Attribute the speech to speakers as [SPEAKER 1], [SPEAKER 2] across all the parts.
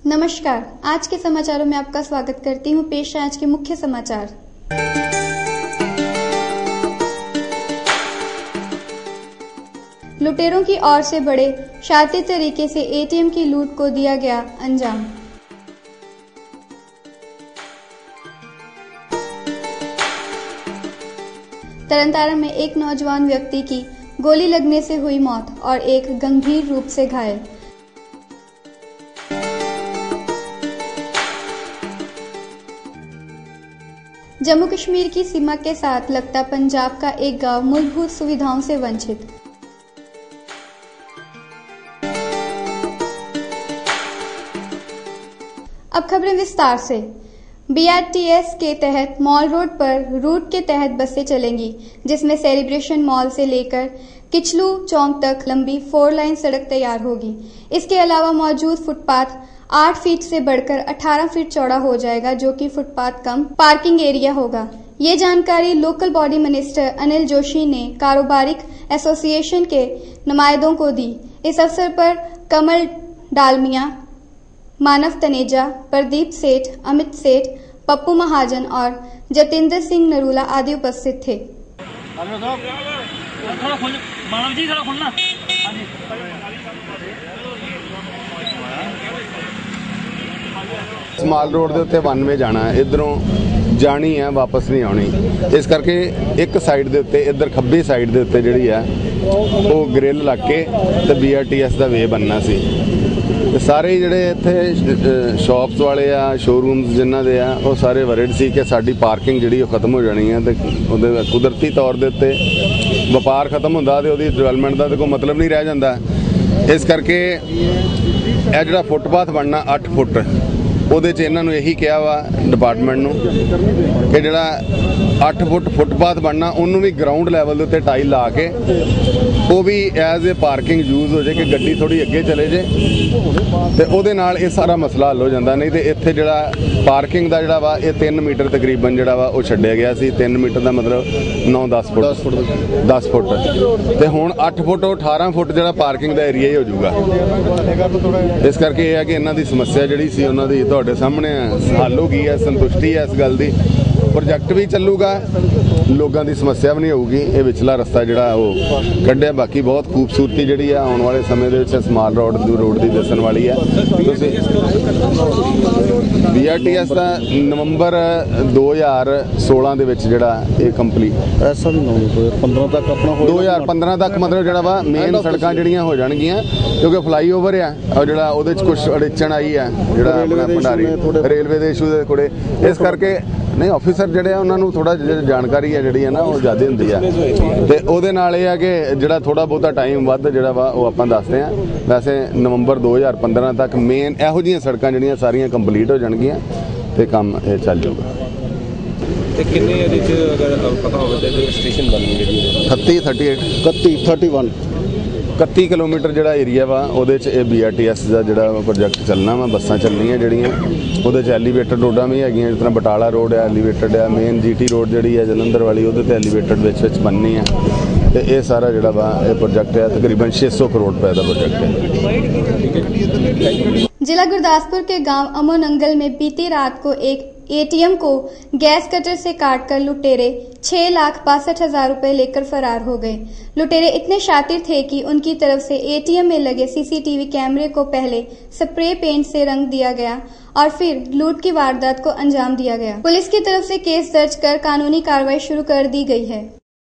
[SPEAKER 1] नमस्कार, आज के समाचारों में आपका स्वागत करती हूँ। पेश है आज के मुख्य समाचार। लुटेरों की ओर से बड़े शातिर तरीके से एटीएम की लूट को दिया गया अंजाम। तरनतारण में एक नौजवान व्यक्ति की गोली लगने से हुई मौत और एक गंभीर रूप से घायल। जम्मू कश्मीर की सीमा के साथ लगता पंजाब का एक गांव मूलभूत सुविधाओं से वंचित। अब खबरें विस्तार से। बीआरटीएस के तहत मॉल रोड पर रूट के तहत बसें चलेंगी, जिसमें सेलिब्रेशन मॉल से लेकर किचलू चौक तक लंबी 4 लाइन सड़क तैयार होगी। इसके अलावा मौजूद फुटपाथ 8 फीट से बढ़कर 18 फीट चौड़ा हो जाएगा, जो कि फुटपाथ कम पार्किंग एरिया होगा। ये जानकारी local body minister Anil Joshi ने कारोबारिक एसोसिएशन के नुमाइंदों को दी। इस अवसर पर कमल डालमिया, मानव तनेजा, प्रदीप सेठ, अमित सेठ, पप्पू महाजन और जतेंद्र सिंह नरूला आदि उपस्थित थे।
[SPEAKER 2] माल रोड के उत्ते वन वे जाना है, इधरों जानी है, वापस नहीं आनी। इस करके एक साइड के उत्ते इधर खब्बी साइड के उत्ते जिहड़ी है वो ग्रिल लग के ते बीआरटीएस का वे बनना सी। ते सारे जिहड़े इत्थे शॉप्स वाले आ, शोरूम्स जिन्हां दे आ, वो सारे वरिड सी कि साडी पार्किंग जिहड़ी खत्म हो जानी है। ते उहदे कुदरती तौर दे उत्ते व्यापार खत्म हुंदा ते उहदी डेवलपमेंट दा कोई मतलब नहीं रह जांदा। इस करके ਇਹ ਜਿਹੜਾ फुटपाथ बनना 8 फुट ਉਹਦੇ 'ਚ ਇਹਨਾਂ ਨੂੰ ਇਹੀ ਕਿਹਾ ਵਾ डिपार्टमेंट ਨੂੰ ਕਿ ਜਿਹੜਾ 8 फुट फुटपाथ बनना ਉਹਨੂੰ ਵੀ ਗਰਾਊਂਡ ਲੈਵਲ ਦੇ ਉੱਤੇ ਟਾਈਲ ਲਾ ਕੇ ਉਹ ਵੀ ਐਜ਼ ਏ ਪਾਰਕਿੰਗ ਯੂਜ਼ ਹੋ ਜਾਏ ਕਿ ਗੱਡੀ ਥੋੜੀ ਅੱਗੇ ਚਲੇ ਜੇ ਤੇ ਉਹਦੇ ਨਾਲ ਇਹ ਸਾਰਾ ਮਸਲਾ ਹੱਲ ਹੋ ਜਾਂਦਾ। ਨਹੀਂ ਤੇ ਇੱਥੇ ਜਿਹੜਾ ਪਾਰਕਿੰਗ ਦਾ ਜਿਹੜਾ ਵਾ ਇਹ 3 ਮੀਟਰ ਤਕਰੀਬਨ ਜਿਹੜਾ ਵਾ ਉਹ ਛੱਡਿਆ ਗਿਆ ਸੀ। 3 ਮੀਟਰ ਦਾ ਮਤਲਬ 9-10 ਫੁੱਟ ਤੇ ਹੁਣ 8 ਫੁੱਟ 18 ਫੁੱਟ ਜਿਹੜਾ ਪਾਰਕਿੰਗ ਦਾ ਏਰੀਆ ਹੀ ਹੋ ਜਾਊਗਾ। ਇਸ ਕਰਕੇ ਇਹ ਹੈ ਕਿ ਇਹਨਾਂ ਦੀ ਸਮੱਸਿਆ ਜਿਹੜੀ ਸੀ ਉਹਨਾਂ ਦੀ ਤੁਹਾਡੇ ਸਾਹਮਣੇ हल हो गई है, संतुष्टि है इस गल की। प्रोजेक्ट भी चलूगा, लोगों की समस्या भी नहीं होगी। ये विचला रस्ता जिहड़ा वो कढ़िया। बाकी बहुत खूबसूरती जिहड़ी है आने वाले समय दे स्माल रोड की दसन वाली है। बीआरटीएस का नवंबर 2016 दे विच जिहड़ा ये कंप्लीट 2015 तक मतलब जिहड़ा वा मेन सड़कां जिहड़ियां हो जाणगियां, क्योंकि फ्लाईओवर है और जिहड़ा उहदे च कुछ अड़चन आई है जिहड़ा अपना भंडारी रेलवे के इशू के कोड़े। इस करके नहीं ऑफिसर जिहड़े आ उन्हां नूं थोड़ा जानकारी है जिहड़ी है ना वो ज़्यादा हुंदी है ते उहदे नाल इह है कि जिहड़ा थोड़ा बहुता टाइम वध जिहड़ा वा वो आपां दसदे आ। वैसे नवंबर 2015 तक मेन इहो जिहियां सड़कां जिहड़ियां सारियां कंप्लीट हो जाणगियां ते काम ये चल जाऊगा।
[SPEAKER 3] ते किन्ने इहदे च अगर पता होवे ते स्टेशन बननगे
[SPEAKER 2] 31 31 किलोमीटर जिहड़ा एरिया वा उहदे च ये बीआरटीएस का जिहड़ा प्रोजेक्ट चलना वा। बसां चलनियां जिहड़ियां उहदे च एलीवेटेड रोडां भी हैगियां, जिस तरह बटाला रोड है एलीवेटेड है, मेन जीटी रोड जिहड़ी है जलंधर वाली उहदे ते एलीवेटेड विच बननी है। तो ये सारा जिहड़ा वा ये प्रोजेक्ट है तकरीबन 600 करोड़ रुपए का प्रोजेक्ट है।
[SPEAKER 1] जिला गुरदासपुर के गांव अमोनंगल में बीती रात को एक एटीएम को गैस कटर से काटकर लुटेरे 6,62,000 रुपए लेकर फरार हो गए। लुटेरे इतने शातिर थे कि उनकी तरफ से एटीएम में लगे सीसीटीवी कैमरे को पहले स्प्रे पेंट से रंग दिया गया और फिर लूट की वारदात को अंजाम दिया गया। पुलिस की तरफ से केस दर्ज कर कानूनी कार्रवाई शुरू कर दी गई है।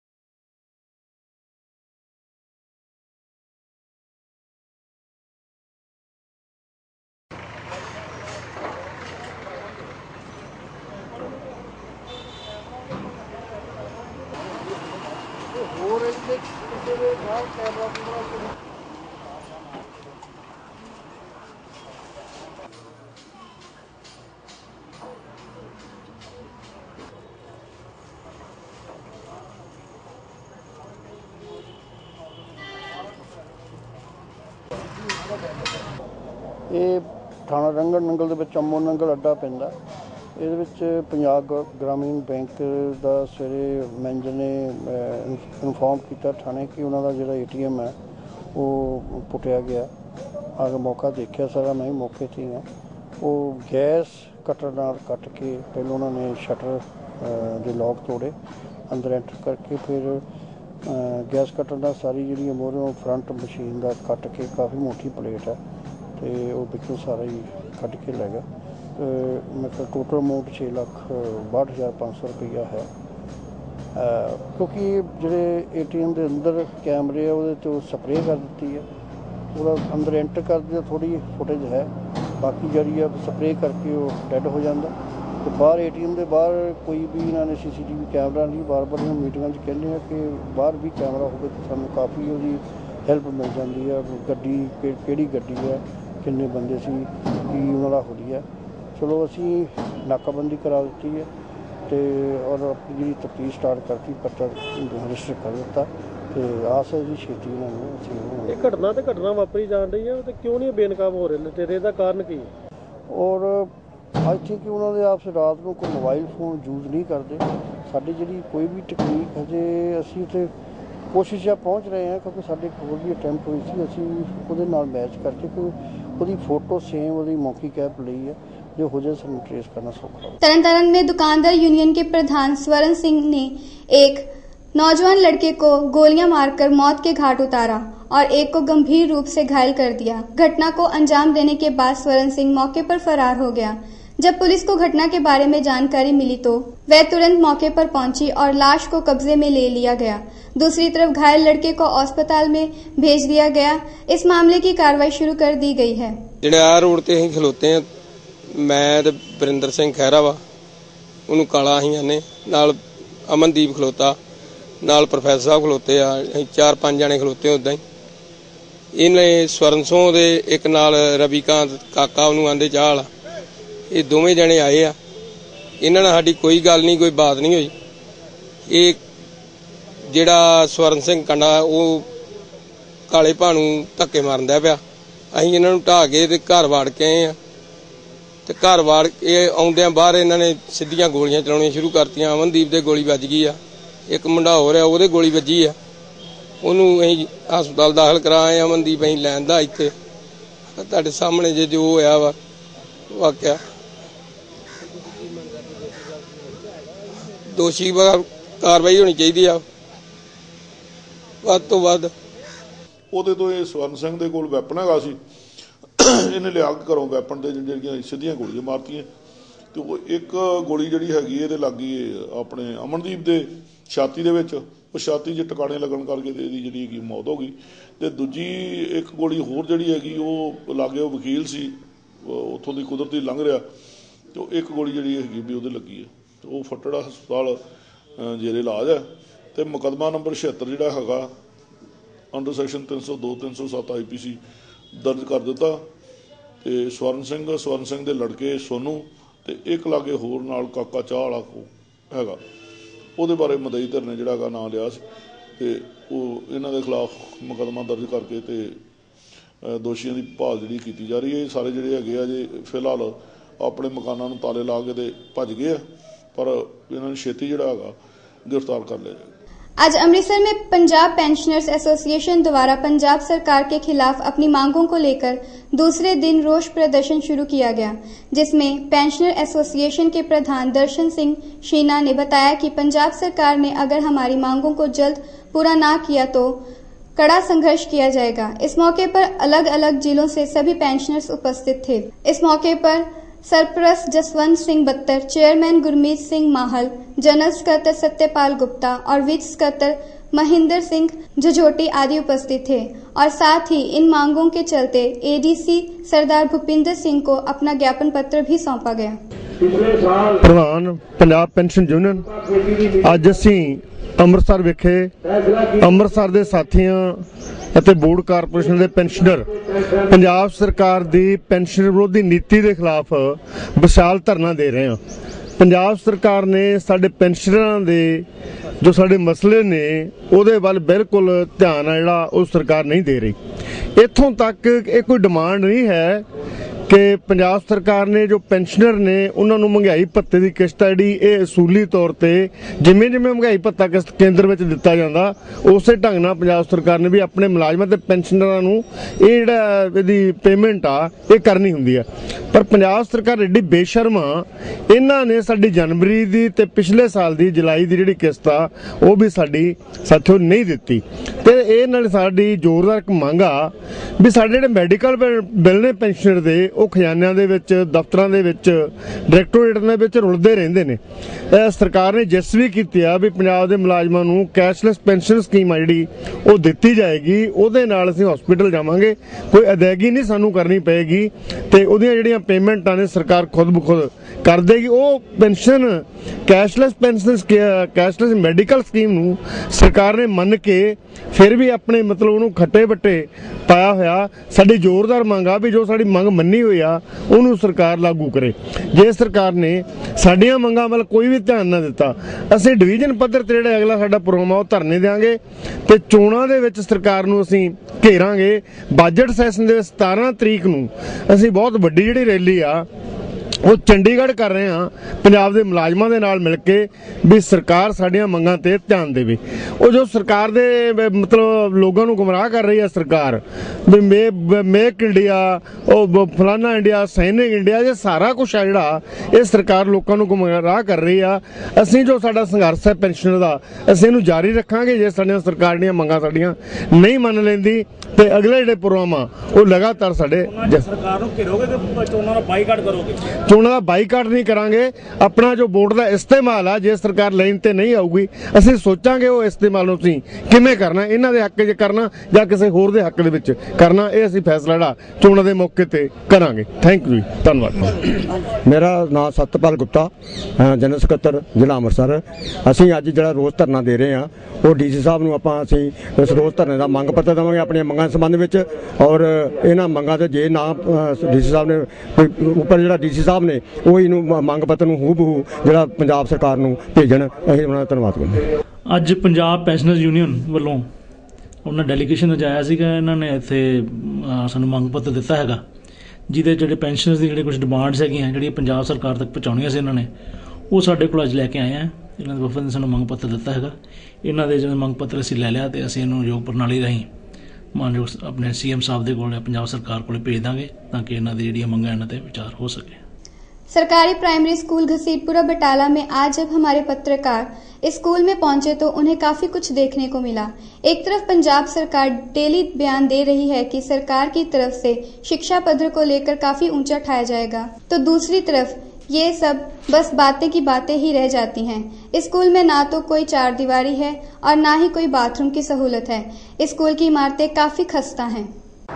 [SPEAKER 4] ਇਹ ਥਾਣਾ ਰੰਗੜ ਨੰਗਲ ਦੇ ਵਿੱਚ ਅੰਮੋ ਨੰਗਲ ਅੱਡਾ ਪੈਂਦਾ। ਇਹਦੇ ਵਿੱਚ ਪੰਜਾਬ ਗ੍ਰਾਮੀਣ ਬੈਂਕ ਦਾ ਸਵੇਰੇ ਮੈਨੇਜਰ ਨੇ ਇਨਫੋਰਮ ਕੀਤਾ ਥਾਣੇ ਕਿ ਉਹਨਾਂ ਦਾ ਜਿਹੜਾ ATM ਹੈ ਉਹ ਪੁੱਟਿਆ ਗਿਆ। ਆ ਕੇ ਮੌਕਾ ਦੇਖਿਆ ਸਾਰਾ, ਮੈਂ ਵੀ ਮੌਕੇ 'ਤੇ ਹੀ ਹਾਂ। वो गैस कटर नाल कट के पहले उन्होंने शटर के लॉक तोड़े, अंदर एंटर करके फिर गैस कटर नाल सारी जी मोहरों फ्रंट मशीन का कट के काफ़ी मोटी प्लेट है तो वो पिछों सारा ही कट के लै गया। मतलब टोटल अमाउंट 6,62,500 रुपया है। क्योंकि जोड़े ATM के अंदर कैमरे वो तो स्प्रे कर दी है, वो अंदर एंटर कर दिया, थोड़ी फुटेज है, बाकी जी स्प्रे करके वो डेड हो जाता। तो बाहर ATM के बाहर कोई भी इन्होंने CCTV कैमरा नहीं, बार बार मीटिंग कहने हैं कि बाहर भी कैमरा हो तो सूँ काफ़ी वो हैल्प मिल जाती है। गड्डी किहड़ी गड्डी है, किन्ने बंदे सी, की उन्होंने होली है। चलो असी नाकाबंदी करा दी है तो और अपनी जी तफ्तीश स्टार्ट करती, पर्चा रजिस्टर कर दिता तो आस है जी छेती उन्होंने।
[SPEAKER 5] घटना तो घटना वापरी जान रही है तो क्यों नहीं बेनकाब हो रहे तेरे का कारण की?
[SPEAKER 4] और आई थिंक उन्होंने आपसे रात को कोई मोबाइल फोन यूज़ नहीं करते। साड़ी जी कोई भी तकनीक हजे असी उत्थे कोशिश पहुँच रहे हैं क्योंकि साढ़े होर भी अटैम्प्ट हुई थी, असी वो नाल मैच करके कोई फोटो सेम वो मौकी कैप ली है जो हो जाए सानू ट्रेस करना सौखा।
[SPEAKER 1] तरनतारन में दुकानदार यूनियन के प्रधान स्वर्ण सिंह ने एक नौजवान लड़के को गोलियां मारकर मौत के घाट उतारा और एक को गंभीर रूप से घायल कर दिया। घटना को अंजाम देने के बाद स्वर्ण सिंह मौके पर फरार हो गया। जब पुलिस को घटना के बारे में जानकारी मिली तो वह तुरंत मौके पर पहुंची और लाश को कब्जे में ले लिया गया। दूसरी तरफ घायल लड़के को अस्पताल में भेज दिया गया। इस मामले की कार्रवाई शुरू कर दी गई है।
[SPEAKER 6] ਜਿਹੜੇ रोड ਤੇ ਅਸੀਂ ਖਲੋਤੇ हैं, मैं ਤੇ ਵਰਿੰਦਰ ਸਿੰਘ ਖਹਿਰਾ ਵਾ, ਉਹਨੂੰ ਕਾਲਾ ਅਸੀਂ ਆਨੇ, ਨਾਲ ਅਮਨਦੀਪ ਖਲੋਤਾ, ਨਾਲ ਪ੍ਰੋਫੈਸਰ ਸਾਹਿਬ ਖਲੋਤੇ ਆ, ਅਸੀਂ 4-5 ਜਣੇ ਖਲੋਤੇ ਉਦਾਂ ਹੀ। ਇਹਨੇ ਸਵਰਨਸੋਂ ਦੇ ਇੱਕ ਨਾਲ ਰਵੀਕਾਂਤ ਕਾਕਾ ਉਹਨੂੰ ਆਂਦੇ ਚਾਹ ਵਾਲਾ, ਇਹ ਦੋਵੇਂ ਜਣੇ ਆਏ ਆ। ਇਹਨਾਂ ਨਾਲ ਸਾਡੀ ਕੋਈ ਗੱਲ ਨਹੀਂ, ਕੋਈ ਬਾਤ ਨਹੀਂ ਹੋਈ। ਇਹ ਜਿਹੜਾ ਸਵਰਨ ਸਿੰਘ ਕੰਡਾ ਉਹ ਕਾਲੇ ਭਾਣੂ ਧੱਕੇ ਮਾਰਦਾ ਪਿਆ। ਅਸੀਂ ਇਹਨਾਂ ਨੂੰ ਢਾਹ ਕੇ ਤੇ ਘਰ ਵਾੜ ਕੇ ਆਏ ਆ ਤੇ ਘਰ ਵਾੜ ਕੇ ਆਉਂਦਿਆਂ ਬਾਹਰ ਇਹਨਾਂ ਨੇ ਸਿੱਧੀਆਂ ਗੋਲੀਆਂ ਚਲਾਉਣੀਆਂ ਸ਼ੁਰੂ ਕਰਤੀਆਂ। ਅਮਨਦੀਪ ਦੇ ਗੋਲੀ ਵੱਜ ਗਈ ਆ, ਇੱਕ ਮੁੰਡਾ ਹੋ ਰਿਹਾ ਉਹਦੇ ਗੋਲੀ ਵੱਜੀ ਆ, ਉਹਨੂੰ ਅਸੀਂ ਹਸਪਤਾਲ ਦਾਖਲ ਕਰਾਏ। ਅਮਨਦੀਪ ਅਸੀਂ ਲੈਣ ਦਾ ਇੱਥੇ ਤੁਹਾਡੇ ਸਾਹਮਣੇ ਜੇ ਜੋ ਹੋਇਆ ਵਾ ਵਾਕਿਆ। ਦੋਸ਼ੀ ਕਾਰਵਾਈ ਹੋਣੀ ਚਾਹੀਦੀ ਆ ਵੱਧ ਤੋਂ ਵੱਧ।
[SPEAKER 7] ਉਹਦੇ ਤੋਂ ਇਹ ਸਵਰਨ ਸਿੰਘ ਦੇ ਕੋਲ ਵੈਪਨ ਹੈਗਾ ਸੀ, ਇਹਨੇ ਲਿਆ ਕੇ ਘਰੋਂ ਵੈਪਨ ਦੇ ਜਿਹੜੀਆਂ ਸਿੱਧੀਆਂ ਗੋਲੀਆਂ ਮਾਰਤੀਆਂ ਤੇ ਉਹ ਇੱਕ ਗੋਲੀ ਜਿਹੜੀ ਹੈਗੀ ਇਹਦੇ ਲੱਗੀ ਆਪਣੇ ਅਮਨਦੀਪ ਦੇ ਛਾਤੀ ਦੇ ਵਿੱਚ, ਉਹ ਛਾਤੀ 'ਚ ਟਿਕਾਣੇ ਲੱਗਣ ਕਰਕੇ ਇਹਦੀ ਜਿਹੜੀ ਹੈਗੀ ਮੌਤ ਹੋ ਗਈ। ਤੇ ਦੂਜੀ ਇੱਕ ਗੋਲੀ ਹੋਰ ਜਿਹੜੀ ਹੈਗੀ ਉਹ ਲਾਗੇ ਉਹ ਵਕੀਲ ਸੀ ਉੱਥੋਂ ਦੀ ਕੁਦਰਤੀ ਲੰਘ ਰਿਹਾ ਤੇ ਇੱਕ ਗੋਲੀ ਜਿਹੜੀ ਹੈਗੀ ਵੀ ਉਹਦੇ ਲੱਗੀ ਹੈ ਤੇ ਉਹ ਫੱਟੜਾ ਹਸਪਤਾਲ ਜੇਰੇ ਇਲਾਜ ਹੈ। ਤੇ ਮੁਕੱਦਮਾ ਨੰਬਰ 76 ਜਿਹੜਾ ਹੈਗਾ ਅੰਡਰ ਸੈਕਸ਼ਨ 302 307 IPC ਦਰਜ ਕਰ ਦਿੱਤਾ ਤੇ ਸਵਰਨ ਸਿੰਘ ਦੇ ਲੜਕੇ ਸੋਨੂ ਤੇ ਇੱਕ ਲਾਗੇ ਹੋਰ ਨਾਲ ਕਾਕਾ ਚਾਹ ਵਾਲਾ ਹੈਗਾ, ਉਹਦੇ ਬਾਰੇ ਮਦਈ ਧਿਰ ਨੇ ਜਿਹੜਾ ਹੈਗਾ ਨਾਂ ਲਿਆ ਸੀ ਤੇ ਉਹ ਇਹਨਾਂ ਦੇ ਖਿਲਾਫ ਮੁਕੱਦਮਾ ਦਰਜ ਕਰਕੇ ਤੇ ਦੋਸ਼ੀਆਂ ਦੀ ਭਾਲ ਜਿਹੜੀ ਕੀਤੀ ਜਾ ਰਹੀ ਹੈ। ਸਾਰੇ ਜਿਹੜੇ ਹੈਗੇ ਆ ਜੇ ਫਿਲਹਾਲ ਆਪਣੇ ਮਕਾਨਾਂ ਨੂੰ ਤਾਲੇ ਲਾ ਕੇ ਤੇ ਭੱਜ ਗਏ ਆ, पर इन्होंने छेती जिहड़ा हैगा गिरफ्तार कर लिया जाएगा।
[SPEAKER 1] आज अमृतसर में पंजाब पेंशनर्स एसोसिएशन द्वारा पंजाब सरकार के खिलाफ अपनी मांगों को लेकर दूसरे दिन रोष प्रदर्शन शुरू किया गया, जिसमें पेंशनर एसोसिएशन के प्रधान दर्शन सिंह शीना ने बताया कि पंजाब सरकार ने अगर हमारी मांगों को जल्द पूरा ना किया तो कड़ा संघर्ष किया जाएगा। इस मौके पर अलग अलग जिलों से सभी पेंशनर्स उपस्थित थे। इस मौके पर सरपरस्त जसवंत सिंह बत्तर, चेयरमैन गुरमीत सिंह माहल, जनरल सकत्तर सत्यपाल गुप्ता और वित्त सकत्तर महेंद्र सिंह झझोटी आदि उपस्थित थे। और साथ ही इन मांगों के चलते ADC सरदार भूपिंदर सिंह को अपना ज्ञापन पत्र भी सौंपा गया।
[SPEAKER 8] प्रधान पंजाब पेंशन यूनियन अज असी ਅੰਮ੍ਰਿਤਸਰ ਵਿਖੇ ਅੰਮ੍ਰਿਤਸਰ ਦੇ ਸਾਥੀਆਂ ਅਤੇ ਬੋਰਡ ਕਾਰਪੋਰੇਸ਼ਨ ਦੇ ਪੈਨਸ਼ਨਰ ਪੰਜਾਬ ਸਰਕਾਰ ਦੀ ਪੈਨਸ਼ਨ ਵਿਰੋਧੀ ਨੀਤੀ ਦੇ ਖਿਲਾਫ ਵਿਸ਼ਾਲ ਧਰਨਾ ਦੇ ਰਹੇ ਹਾਂ। ਪੰਜਾਬ ਸਰਕਾਰ ਨੇ ਸਾਡੇ ਪੈਨਸ਼ਨਰਾਂ ਦੇ ਜੋ ਸਾਡੇ ਮਸਲੇ ਨੇ ਉਹਦੇ ਵੱਲ ਬਿਲਕੁਲ ਧਿਆਨ ਆ ਜਿਹੜਾ ਉਹ ਸਰਕਾਰ ਨਹੀਂ ਦੇ ਰਹੀ। ਇੱਥੋਂ ਤੱਕ ਇਹ ਕੋਈ ਡਿਮਾਂਡ ਨਹੀਂ ਹੈ ਕਿ ਪੰਜਾਬ ਸਰਕਾਰ ਨੇ ਜੋ ਪੈਨਸ਼ਨਰ ਨੇ ਉਹਨਾਂ ਨੂੰ ਮਹਿੰਗਾਈ ਭੱਤੇ ਦੀ ਕਿਸ਼ਤ ਹੈ ਜਿਹੜੀ ਇਹ ਅਸੂਲੀ ਤੌਰ ਤੇ ਜਿਵੇਂ ਜਿਵੇਂ ਮਹਿੰਗਾਈ ਭੱਤਾ ਕਿਸ਼ਤ ਕੇਂਦਰ ਵਿੱਚ ਦਿੱਤਾ ਜਾਂਦਾ ਉਸੇ ਢੰਗ ਨਾਲ ਪੰਜਾਬ ਸਰਕਾਰ ਨੇ ਵੀ ਆਪਣੇ ਮੁਲਾਜ਼ਮਾਂ ਤੇ ਪੈਨਸ਼ਨਰਾਂ ਨੂੰ ਇਹ ਜਿਹੜਾ ਇਹਦੀ ਪੇਮੈਂਟ ਆ ਇਹ ਕਰਨੀ ਹੁੰਦੀ ਆ। ਪਰ ਪੰਜਾਬ ਸਰਕਾਰ ਐਡੀ ਬੇਸ਼ਰਮ ਆ, ਇਹਨਾਂ ਨੇ ਸਾਡੀ ਜਨਵਰੀ ਦੀ ਤੇ ਪਿਛਲੇ ਸਾਲ ਦੀ ਜੁਲਾਈ ਦੀ ਜਿਹੜੀ ਕਿਸ਼ਤ ਆ ਉਹ ਵੀ ਸਾਡੀ ਸਾਥੋਂ ਨਹੀਂ ਦਿੱਤੀ। ਤੇ ਇਹ ਨਾਲ ਸਾਡੀ ਜ਼ੋਰਦਾਰ ਮੰਗ ਆ ਵੀ ਸਾਡੇ ਜਿਹੜੇ ਮੈਡੀਕਲ ਬਿੱਲ ਨੇ ਪੈਨਸ਼ਨਰ ਦੇ ਉਹ ਖਜ਼ਾਨਿਆਂ ਦੇ ਵਿੱਚ, ਦਫ਼ਤਰਾਂ ਦੇ ਵਿੱਚ, ਡਾਇਰੈਕਟੋਰੇਟ ਦੇ ਵਿੱਚ ਰੁਲਦੇ ਰਹਿੰਦੇ ਨੇ। ਸਰਕਾਰ ਨੇ ਜਿਸ ਵੀ ਕੀਤੀ ਆ ਵੀ ਪੰਜਾਬ ਦੇ ਮੁਲਾਜ਼ਮਾਂ ਨੂੰ ਕੈਸ਼ਲੈਸ ਪੈਨਸ਼ਨ ਸਕੀਮ ਆ ਜਿਹੜੀ ਉਹ ਦਿੱਤੀ ਜਾਏਗੀ, ਉਹਦੇ ਨਾਲ ਅਸੀਂ ਹਸਪੀਟਲ ਜਾਵਾਂਗੇ, ਕੋਈ ਅਦਾਇਗੀ ਨਹੀਂ ਸਾਨੂੰ ਕਰਨੀ ਪਏਗੀ ਤੇ ਉਹਦੀਆਂ ਜਿਹੜੀਆਂ ਪੇਮੈਂਟਾਂ ਨੇ ਸਰਕਾਰ ਖੁਦ ਬਖੁਦ ਕਰ ਦੇਗੀ। ਉਹ ਪੈਨਸ਼ਨ ਕੈਸ਼ਲੈਸ ਮੈਡੀਕਲ ਸਕੀਮ ਨੂੰ ਸਰਕਾਰ ਨੇ ਮੰਨ ਕੇ ਫਿਰ ਵੀ ਆਪਣੇ ਮਤਲਬ ਉਹਨੂੰ ਖੱਟੇ ਬੱਟੇ ਪਾਇਆ ਹੋਇਆ। ਸਾਡੀ ਜ਼ੋਰਦਾਰ ਮੰਗ ਆ ਵੀ ਜੋ ਸਾਡੀ ਮੰਗ ਮੰਨੀ ਹੋਈ ਆ ਉਹਨੂੰ ਸਰਕਾਰ ਲਾਗੂ ਕਰੇ। ਜੇ ਸਰਕਾਰ ਨੇ ਸਾਡੀਆਂ ਮੰਗਾਂ ਵੱਲ ਕੋਈ ਵੀ ਧਿਆਨ ਨਾ ਦਿੱਤਾ, ਅਸੀਂ ਡਿਵੀਜ਼ਨ ਪੱਧਰ ਤੇ ਜਿਹੜਾ ਅਗਲਾ ਸਾਡਾ ਪ੍ਰੋਗਰਾਮ ਆ ਉਹ ਧਰਨੇ ਦੇਵਾਂਗੇ ਤੇ ਚੋਣਾਂ ਦੇ ਵਿੱਚ ਸਰਕਾਰ ਨੂੰ ਅਸੀਂ ਘੇਰਾਂਗੇ। ਬਜਟ ਸੈਸ਼ਨ ਦੇ 17 ਤਰੀਕ ਨੂੰ ਅਸੀਂ ਬਹੁਤ ਵੱਡੀ ਜਿਹੜੀ ਰੈਲੀ ਆ ਉਹ ਚੰਡੀਗੜ੍ਹ ਕਰ ਰਹੇ ਹਾਂ ਪੰਜਾਬ ਦੇ ਮੁਲਾਜ਼ਮਾਂ ਦੇ ਨਾਲ ਮਿਲ ਕੇ ਵੀ ਸਰਕਾਰ ਸਾਡੀਆਂ ਮੰਗਾਂ ਤੇ ਧਿਆਨ ਦੇਵੇ। ਉਹ ਜੋ ਸਰਕਾਰ ਦੇ ਮਤਲਬ ਲੋਕਾਂ ਨੂੰ ਗੁੰਮਰਾਹ ਕਰ ਰਹੀ ਹੈ ਸਰਕਾਰ ਵੀ ਮੇਕ ਇੰਡੀਆ, ਉਹ ਫਲਾਨਾ ਇੰਡੀਆ, ਸੈਨਿਕ ਇੰਡੀਆ, ਇਹ ਸਾਰਾ ਕੁਛ ਆ ਜਿਹੜਾ ਇਹ ਸਰਕਾਰ ਲੋਕਾਂ ਨੂੰ ਗੁੰਮਰਾਹ ਕਰ ਰਹੀ ਆ। ਅਸੀਂ ਜੋ ਸਾਡਾ ਸੰਘਰਸ਼ ਹੈ ਪੈਨਸ਼ਨ ਦਾ ਅਸੀਂ ਇਹਨੂੰ ਜਾਰੀ ਰੱਖਾਂਗੇ। ਜੇ ਸਾਡੀਆਂ ਸਰਕਾਰ ਦੀਆਂ ਮੰਗਾਂ ਸਾਡੀਆਂ ਨਹੀਂ ਮੰਨ ਲੈਂਦੀ ਤੇ ਅਗਲੇ ਜਿਹੜੇ ਪ੍ਰੋਗਰਾਮ ਆ ਉਹ ਲਗਾਤਾਰ ਸਾਡੇ
[SPEAKER 9] ਸਰਕਾਰ ਨੂੰ ਘੇਰੋਗੇ ਕਿ ਚੋਣਾਂ ਦਾ ਬਾਈਕਾਟ ਕਰੋਗੇ?
[SPEAKER 8] ਚੋਣਾਂ ਦਾ ਬਾਈਕਾਟ ਨਹੀਂ ਕਰਾਂਗੇ। ਆਪਣਾ ਜੋ ਵੋਟ ਦਾ ਇਸਤੇਮਾਲ ਆ ਜੇ ਸਰਕਾਰ ਲਾਈਨ ਤੇ ਨਹੀਂ ਆਊਗੀ ਅਸੀਂ ਸੋਚਾਂਗੇ ਉਹ ਇਸਤੇਮਾਲ ਨੂੰ ਅਸੀਂ ਕਿਵੇਂ ਕਰਨਾ, ਇਹਨਾਂ ਦੇ ਹੱਕ 'ਚ ਕਰਨਾ ਜਾਂ ਕਿਸੇ ਹੋਰ ਦੇ ਹੱਕ ਦੇ ਵਿੱਚ ਕਰਨਾ, ਇਹ ਅਸੀਂ ਫੈਸਲਾ ਜਿਹੜਾ ਚੋਣਾਂ ਦੇ ਮੌਕੇ ਤੇ ਕਰਾਂਗੇ। ਥੈਂਕ ਯੂ ਜੀ, ਧੰਨਵਾਦ।
[SPEAKER 10] ਮੇਰਾ ਨਾਮ ਸਤਪਾਲ ਗੁਪਤਾ, ਜਨਰਲ ਸਕੱਤਰ ਜ਼ਿਲ੍ਹਾ ਅੰਮ੍ਰਿਤਸਰ। ਅਸੀਂ ਅੱਜ ਜਿਹੜਾ ਰੋਜ਼ ਧਰਨਾ ਦੇ ਰਹੇ ਹਾਂ ਉਹ ਡੀਸੀ ਸਾਹਿਬ ਨੂੰ ਅਸੀਂ ਇਸ ਰੋਜ਼ ਧਰਨੇ ਦਾ ਮੰਗ ਪੱਤਰ ਦੇਵਾਂਗੇ ਆਪਣੀਆਂ ਮੰਗਾਂ ਸੰਬੰਧ ਵਿੱਚ। ਔਰ ਇਹਨਾਂ ਮੰਗਾਂ ਤੇ ਜੇ ਨਾ ਡੀਸੀ ਸਾਹਿਬ ਨੇ ਉੱਪਰ ਜਿਹੜਾ ਡੀਸੀ ਸਾਹਿਬ ਨੇ ਉਹ ਇਹਨੂੰ ਮੰਗ ਪੱਤਰ ਨੂੰ ਹੂਬਹੂ ਜਿਹੜਾ ਪੰਜਾਬ ਸਰਕਾਰ ਨੂੰ ਭੇਜਣ, ਅਸੀਂ ਉਹਨਾਂ ਦਾ ਧੰਨਵਾਦ ਕਰਦੇ ਹਾਂ।
[SPEAKER 9] ਅੱਜ ਪੰਜਾਬ ਪੈਨਸ਼ਨਰਜ਼ ਯੂਨੀਅਨ ਵੱਲੋਂ ਉਹਨਾਂ ਡੈਲੀਗੇਸ਼ਨ ਜਾਇਆ ਸੀਗਾ, ਇਹਨਾਂ ਨੇ ਇੱਥੇ ਸਾਨੂੰ ਮੰਗ ਪੱਤਰ ਦਿੱਤਾ ਹੈਗਾ ਜਿਹਦੇ ਜਿਹੜੇ ਪੈਨਸ਼ਨਰਜ਼ ਦੀ ਜਿਹੜੇ ਕੁਝ ਡਿਮਾਂਡਸ ਹੈਗੀਆਂ ਜਿਹੜੀਆਂ ਪੰਜਾਬ ਸਰਕਾਰ ਤੱਕ ਪਹੁੰਚਾਉਣੀਆਂ ਸੀ ਇਹਨਾਂ ਨੇ ਉਹ ਸਾਡੇ ਕੋਲ ਅੱਜ ਲੈ ਕੇ ਆਏ ਆ। ਇਹਨਾਂ ਦੇ ਵਫਦ ਨੇ ਸਾਨੂੰ ਮੰਗ ਪੱਤਰ ਦਿੱਤਾ ਹੈਗਾ। ਇਹਨਾਂ ਦੇ ਜਦੋਂ ਮੰਗ ਪੱਤਰ ਅਸੀਂ ਲੈ ਲਿਆ ਤੇ ਅਸੀਂ ਇਹਨੂੰ ਯੋਗ ਪ੍ਰਣਾਲੀ ਰਾਹੀਂ ਮਾਨਯੋਗ ਆਪਣੇ CM ਸਾਹਿਬ ਦੇ ਕੋਲ ਪੰਜਾਬ सरकार को भेज देंगे ताकि इन्हों दी जिहड़ियां मंगां इन्हां ते विचार हो सके।
[SPEAKER 1] सरकारी प्राइमरी स्कूल घसीटपुरा बटाला में आज जब हमारे पत्रकार इस स्कूल में पहुंचे तो उन्हें काफी कुछ देखने को मिला। एक तरफ पंजाब सरकार डेली बयान दे रही है कि सरकार की तरफ से शिक्षा पद्धर को लेकर काफी ऊंचा उठाया जाएगा, तो दूसरी तरफ ये सब बस बातें की बातें ही रह जाती हैं। इस स्कूल में ना तो कोई चार दीवारी है और ना ही कोई बाथरूम की सहूलत है। इस स्कूल की इमारतें काफी खस्ता हैं।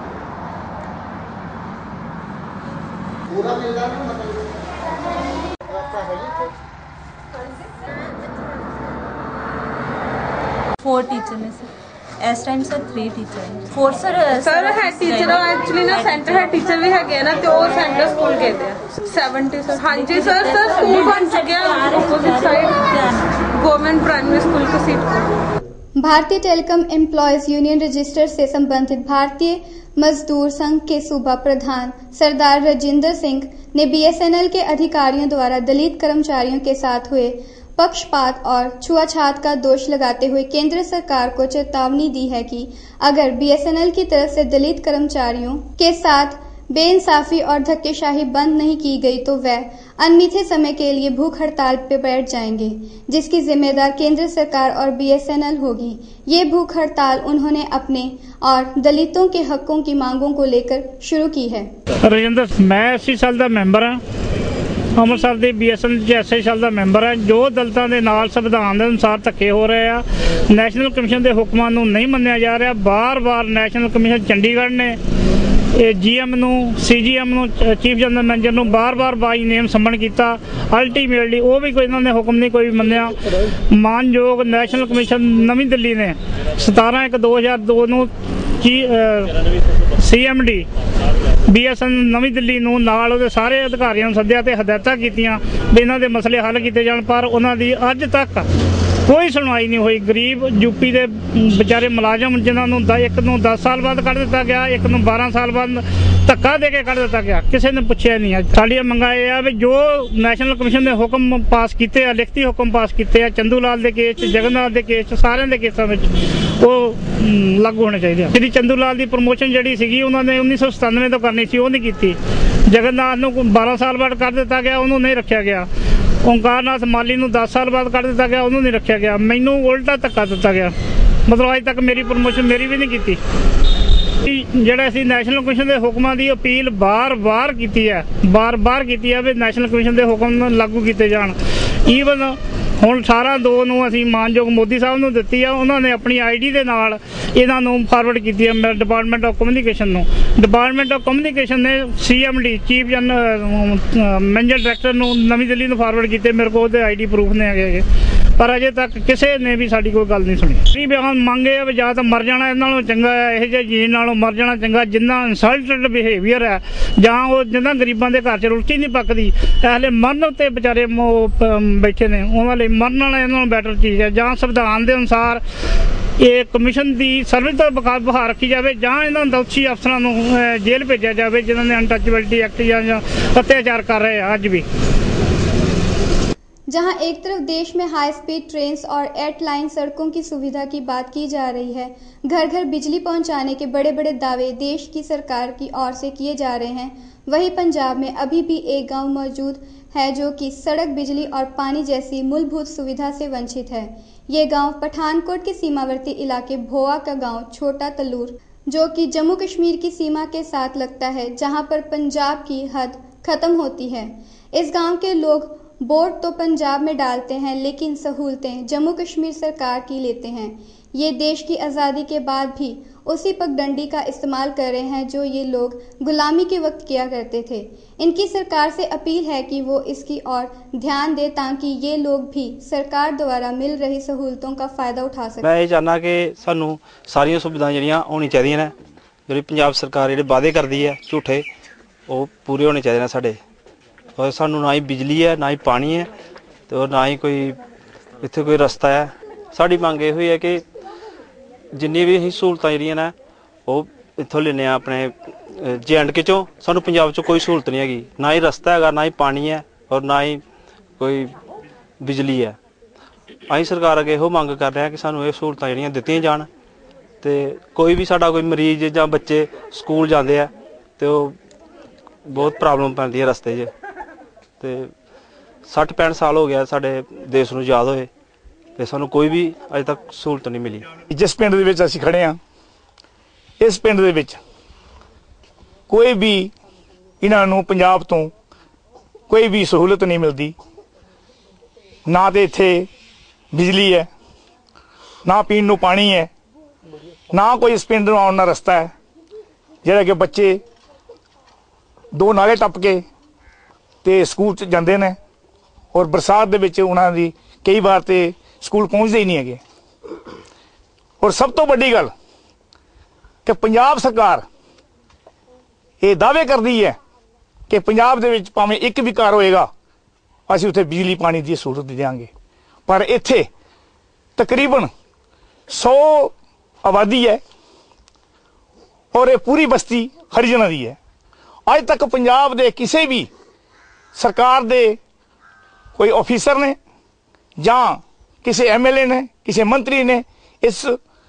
[SPEAKER 11] फोर टीचर में सर इस टाइम सर 3 टीचर हैं। 4 सर
[SPEAKER 12] हेड टीचर एक्चुअली ना सेंटर हेड टीचर भी है ना तो वो सेंटर स्कूल कहते हैं 70 सर। हाँ जी सर स्कूल बन चुके हैं opposite side government primary school की सीट।
[SPEAKER 1] भारतीय टेलीकॉम एम्प्लॉयज यूनियन रजिस्टर से संबंधित भारतीय मजदूर संघ के सूबा प्रधान सरदार राजिंदर सिंह ने BSNL के अधिकारियों द्वारा दलित कर्मचारियों के साथ हुए पक्षपात और छुआछूत का दोष लगाते हुए केंद्र सरकार को चेतावनी दी है कि अगर BSNL की तरफ से दलित कर्मचारियों के साथ बेइंसाफी और धक्केशाही बंद नहीं की गई तो वह अनमिथे समय के लिए भूख हड़ताल पर बैठ जाएंगे, जिसकी जिम्मेदार केंद्र सरकार और BSNL होगी। ये भूख हड़ताल उन्होंने अपने और दलितों के हकों की मांगों को लेकर शुरू की है।
[SPEAKER 13] राजिंदर, मैं 80 साल का मैंबर हाँ, ਅੰਮ੍ਰਿਤਸਰ ਦੇ BSNL 80 ਸਾਲ ਦਾ ਮੈਂਬਰ ਹੈ। ਜੋ ਦਲਿਤਾਂ ਦੇ ਨਾਲ ਸੰਵਿਧਾਨ ਦੇ ਅਨੁਸਾਰ ਧੱਕੇ ਹੋ ਰਹੇ ਆ, ਨੈਸ਼ਨਲ ਕਮਿਸ਼ਨ ਦੇ ਹੁਕਮਾਂ ਨੂੰ ਨਹੀਂ ਮੰਨਿਆ ਜਾ ਰਿਹਾ। ਬਾਰ-ਬਾਰ ਨੈਸ਼ਨਲ ਕਮਿਸ਼ਨ ਚੰਡੀਗੜ੍ਹ ਨੇ GM ਨੂੰ, CGM ਨੂੰ, ਚੀਫ ਜਨਰਲ ਮੈਨੇਜਰ ਨੂੰ ਬਾਰ-ਬਾਰ ਬਾਈ ਨੇਮ ਸੰਮਨ ਕੀਤਾ। ਅਲਟੀਮੇਟਲੀ ਉਹ ਵੀ ਕੋਈ ਇਹਨਾਂ ਨੇ ਹੁਕਮ ਨਹੀਂ ਕੋਈ ਮੰਨਿਆ। ਮਾਨਯੋਗ ਨੈਸ਼ਨਲ ਕਮਿਸ਼ਨ ਨਵੀਂ ਦਿੱਲੀ ਨੇ 17/1/2002 ਨੂੰ CMD BSNL ਨਵੀਂ ਦਿੱਲੀ ਨੂੰ ਨਾਲ ਉਹਦੇ ਸਾਰੇ ਅਧਿਕਾਰੀਆਂ ਨੂੰ ਸੱਦਿਆ ਤੇ ਹਦਾਇਤਾਂ ਕੀਤੀਆਂ ਵੀ ਇਹਨਾਂ ਦੇ ਮਸਲੇ ਹੱਲ ਕੀਤੇ ਜਾਣ, ਪਰ ਉਹਨਾਂ ਦੀ ਅੱਜ ਤੱਕ कोई सुनवाई नहीं हुई। गरीब यूपी के बेचारे मुलाजम जिन्होंने एक नूं 10 साल बाद कढ़ दिता गया, एक नूं 12 साल बाद धक्का दे के कढ़ दिता गया, किसी ने पूछा नहीं है। साडियां मंगां इह आ भी जो नैशनल कमिशन ने हुक्म पास किए, लिखती हुक्म पास किए चंदू लाल के केस, जगन्नाथ के केस, सारे के केसों में वो लागू होने चाहिए। श्री चंदू लाल की प्रमोशन जी सी उन्होंने 1997 तो करनी सी, वो नहीं की। जगन्नाथ नूं 12 साल बाद कर दिता गया, उन्होंने नहीं रखा गया। ओंकार नाथ माली नूं 10 साल बाद कर दिता गया, उन्होंने नहीं रखा गया। मैनू उल्टा धक्का दिता गया, मतलब अज तक मेरी प्रमोशन मेरी भी नहीं की। ਜਿਹੜਾ ਅਸੀਂ ਨੈਸ਼ਨਲ ਕਮਿਸ਼ਨ ਦੇ ਹੁਕਮਾਂ ਦੀ ਅਪੀਲ ਬਾਰ-ਬਾਰ ਕੀਤੀ ਹੈ, ਬਾਰ-ਬਾਰ ਕੀਤੀ ਹੈ ਵੀ ਨੈਸ਼ਨਲ ਕਮਿਸ਼ਨ ਦੇ ਹੁਕਮ ਲਾਗੂ ਕੀਤੇ ਜਾਣ। ਈਵਨ ਹੁਣ 18/2 ਨੂੰ ਅਸੀਂ ਮਾਨਯੋਗ ਮੋਦੀ ਸਾਹਿਬ ਨੂੰ ਦਿੱਤੀ ਆ, ਉਹਨਾਂ ਨੇ ਆਪਣੀ ਆਈਡੀ ਦੇ ਨਾਲ ਇਹਨਾਂ ਨੂੰ ਫਾਰਵਰਡ ਕੀਤੀ ਹੈ ਡਿਪਾਰਟਮੈਂਟ ਆਫ ਕਮਿਊਨੀਕੇਸ਼ਨ ਨੂੰ। ਡਿਪਾਰਟਮੈਂਟ ਆਫ ਕਮਿਊਨੀਕੇਸ਼ਨ ਨੇ CMD ਚੀਫ ਮੈਨੇਜਰ ਡਾਇਰੈਕਟਰ ਨੂੰ ਨਵੀਂ ਦਿੱਲੀ ਨੂੰ ਫਾਰਵਰਡ ਕੀਤੇ। ਮੇਰੇ ਕੋਲ ਉਹਦੇ ਆਈਡੀ ਪ੍ਰੂਫ ਨੇ ਹੈਗੇ, पर अजे तक किसी ने भी साड़ी कोई गल नहीं सुनी। बिहान मंगे है या तो मर जाना इन्हों चंगा है, यह जीन नालों मर जाना चंगा। जिन्ना इंसल्टेड बिहेवियर है जहाँ वो जिन्ना गरीबों के घर च रोटी नहीं पकती, ऐसे मरन ते बेचारे बैठे ने, उन्होंने मरन वाला इन्होंने बैटर चीज़ है। जहाँ संविधान के अनुसार ये कमिशन की सर्विस तो बहाल रखी जाए, जहाँ इन्होंने दोषी अफसरों जेल भेजा जाए जिन्होंने अनटचबिलिटी एक्ट या अत्याचार कर रहे हैं अज भी।
[SPEAKER 1] जहां एक तरफ देश में हाई स्पीड ट्रेन्स और 8 लाइन सड़कों की सुविधा की बात की जा रही है, घर घर बिजली पहुंचाने के बड़े बड़े दावे देश की सरकार की ओर से किए जा रहे हैं, वहीं पंजाब में अभी भी एक गांव मौजूद है जो कि सड़क, बिजली और पानी जैसी मूलभूत सुविधा से वंचित है। ये गांव पठानकोट के सीमावर्ती इलाके भोआ का गांव छोटा तलूर, जो कि जम्मू कश्मीर की सीमा के साथ लगता है, जहां पर पंजाब की हद खत्म होती है। इस गांव के लोग वोट तो पंजाब में डालते हैं, लेकिन सहूलतें जम्मू कश्मीर सरकार की लेते हैं। ये देश की आज़ादी के बाद भी उसी पगडंडी का इस्तेमाल कर रहे हैं जो ये लोग गुलामी के वक्त किया करते थे। इनकी सरकार से अपील है कि वो इसकी ओर ध्यान दे ताकि ये लोग भी सरकार द्वारा मिल रही सहूलतों का फ़ायदा उठा सकें।
[SPEAKER 14] मैं ये चाहना कि सानू सारियां सुविधाएं जिहड़ियां होनी चाहिए ने, जिहड़ी पंजाब सरकार जिहड़े वादे करदी है झूठे, वो पूरे होने चाहिए साडे। और सानू ना ही बिजली है, ना ही पानी है, तो ना ही कोई इत्थे कोई रस्ता है। साड़ी मंग ये हुई है कि जिन्नी भी असीं सहूलतां जिहड़ियां ने वो इत्थों लेने अपने JNK चों, सानू पंजाब चों कोई सहूलत नहीं हैगी, ना ही रस्ता है, ना ही पानी है और ना ही कोई बिजली है। असीं सरकार अगे इहो मंग कर रहे हैं कि सानू ये सहूलतां जिहड़ियां दित्तियां जाण, ते कोई भी साडा कोई मरीज जां बच्चे स्कूल जांदे आ ते बहुत प्रॉब्लम पैंदी है रस्ते 'च। तो 60-65 साल हो गया साडे देश नूं आज़ाद होए ते सानू कोई भी अजे तक सहूलत नहीं मिली।
[SPEAKER 15] जिस पिंड दे विच असीं खड़े हाँ, इस पिंड दे विच कोई भी इन्हां नूं पंजाब तो कोई भी सहूलत नहीं मिलती। ना तो इत्थे बिजली है, ना पीण नूं पानी है, ना कोई इस पिंड नूं आउण दा रस्ता है। जिहड़ा कि बच्चे 2 नाले टप के ते स्कूल च जांदे ने, और बरसात दे विच उन्हां दी कई बार ते स्कूल पहुंचदे ही नहीं है। और सब तो बड़ी गल कि पंजाब सरकार ये दावे करती है कि पंजाब दे विच भावें एक भी घर होएगा असीं उत्थे बिजली पानी की सहूलत देंगे, पर इत्थे तकरीबन 100 आबादी है और ये पूरी बस्ती हरिजनां दी है। अज तक पंजाब दे किसी भी सरकार दे कोई ऑफिसर ने जां किसी MLA ने, किसी मंत्री ने इस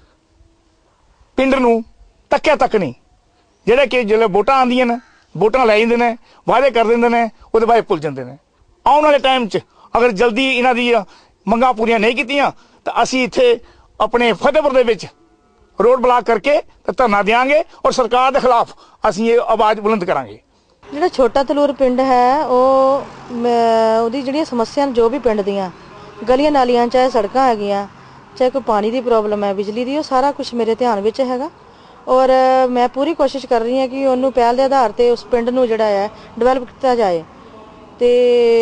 [SPEAKER 15] पिंड नूं तक्या तक नहीं। जिहड़े कि जिहड़े वोटां आंदियां ने, वोटां लै जांदे ने, वादे कर दिंदे ने, उहदे बाद भुल जांदे ने। आउण वाले टाइम च अगर जल्दी इन्हां दी मंगां पूरीआं नहीं कीतियां तां असीं इत्थे अपने फतेहपुर दे विच रोड ब्लॉक करके धरना देंगे और सरकार के खिलाफ असीं ये आवाज़ बुलंद करांगे।
[SPEAKER 16] ਜਿਹੜਾ ਛੋਟਾ ਤਲੂਰ ਪਿੰਡ ਹੈ ਉਹਦੀ ਜਿਹੜੀਆਂ ਸਮੱਸਿਆ ਜੋ ਵੀ ਪਿੰਡ ਦੀਆਂ ਗਲੀਆਂ ਨਾਲੀਆਂ ਚਾਹੇ ਸੜਕਾਂ ਹੈਗੀਆਂ, ਚਾਹੇ ਕੋਈ ਪਾਣੀ ਦੀ ਪ੍ਰੋਬਲਮ ਹੈ, ਬਿਜਲੀ ਦੀ, ਉਹ ਸਾਰਾ ਕੁਝ ਮੇਰੇ ਧਿਆਨ ਵਿੱਚ ਹੈਗਾ। ਔਰ ਮੈਂ ਪੂਰੀ ਕੋਸ਼ਿਸ਼ ਕਰ ਰਹੀ ਹਾਂ ਕਿ ਉਹਨੂੰ ਪਹਿਲ ਦੇ ਆਧਾਰ ਤੇ ਉਸ ਪਿੰਡ ਨੂੰ ਜਿਹੜਾ ਹੈ ਡਿਵੈਲਪ ਕੀਤਾ ਜਾਏ। ਤੇ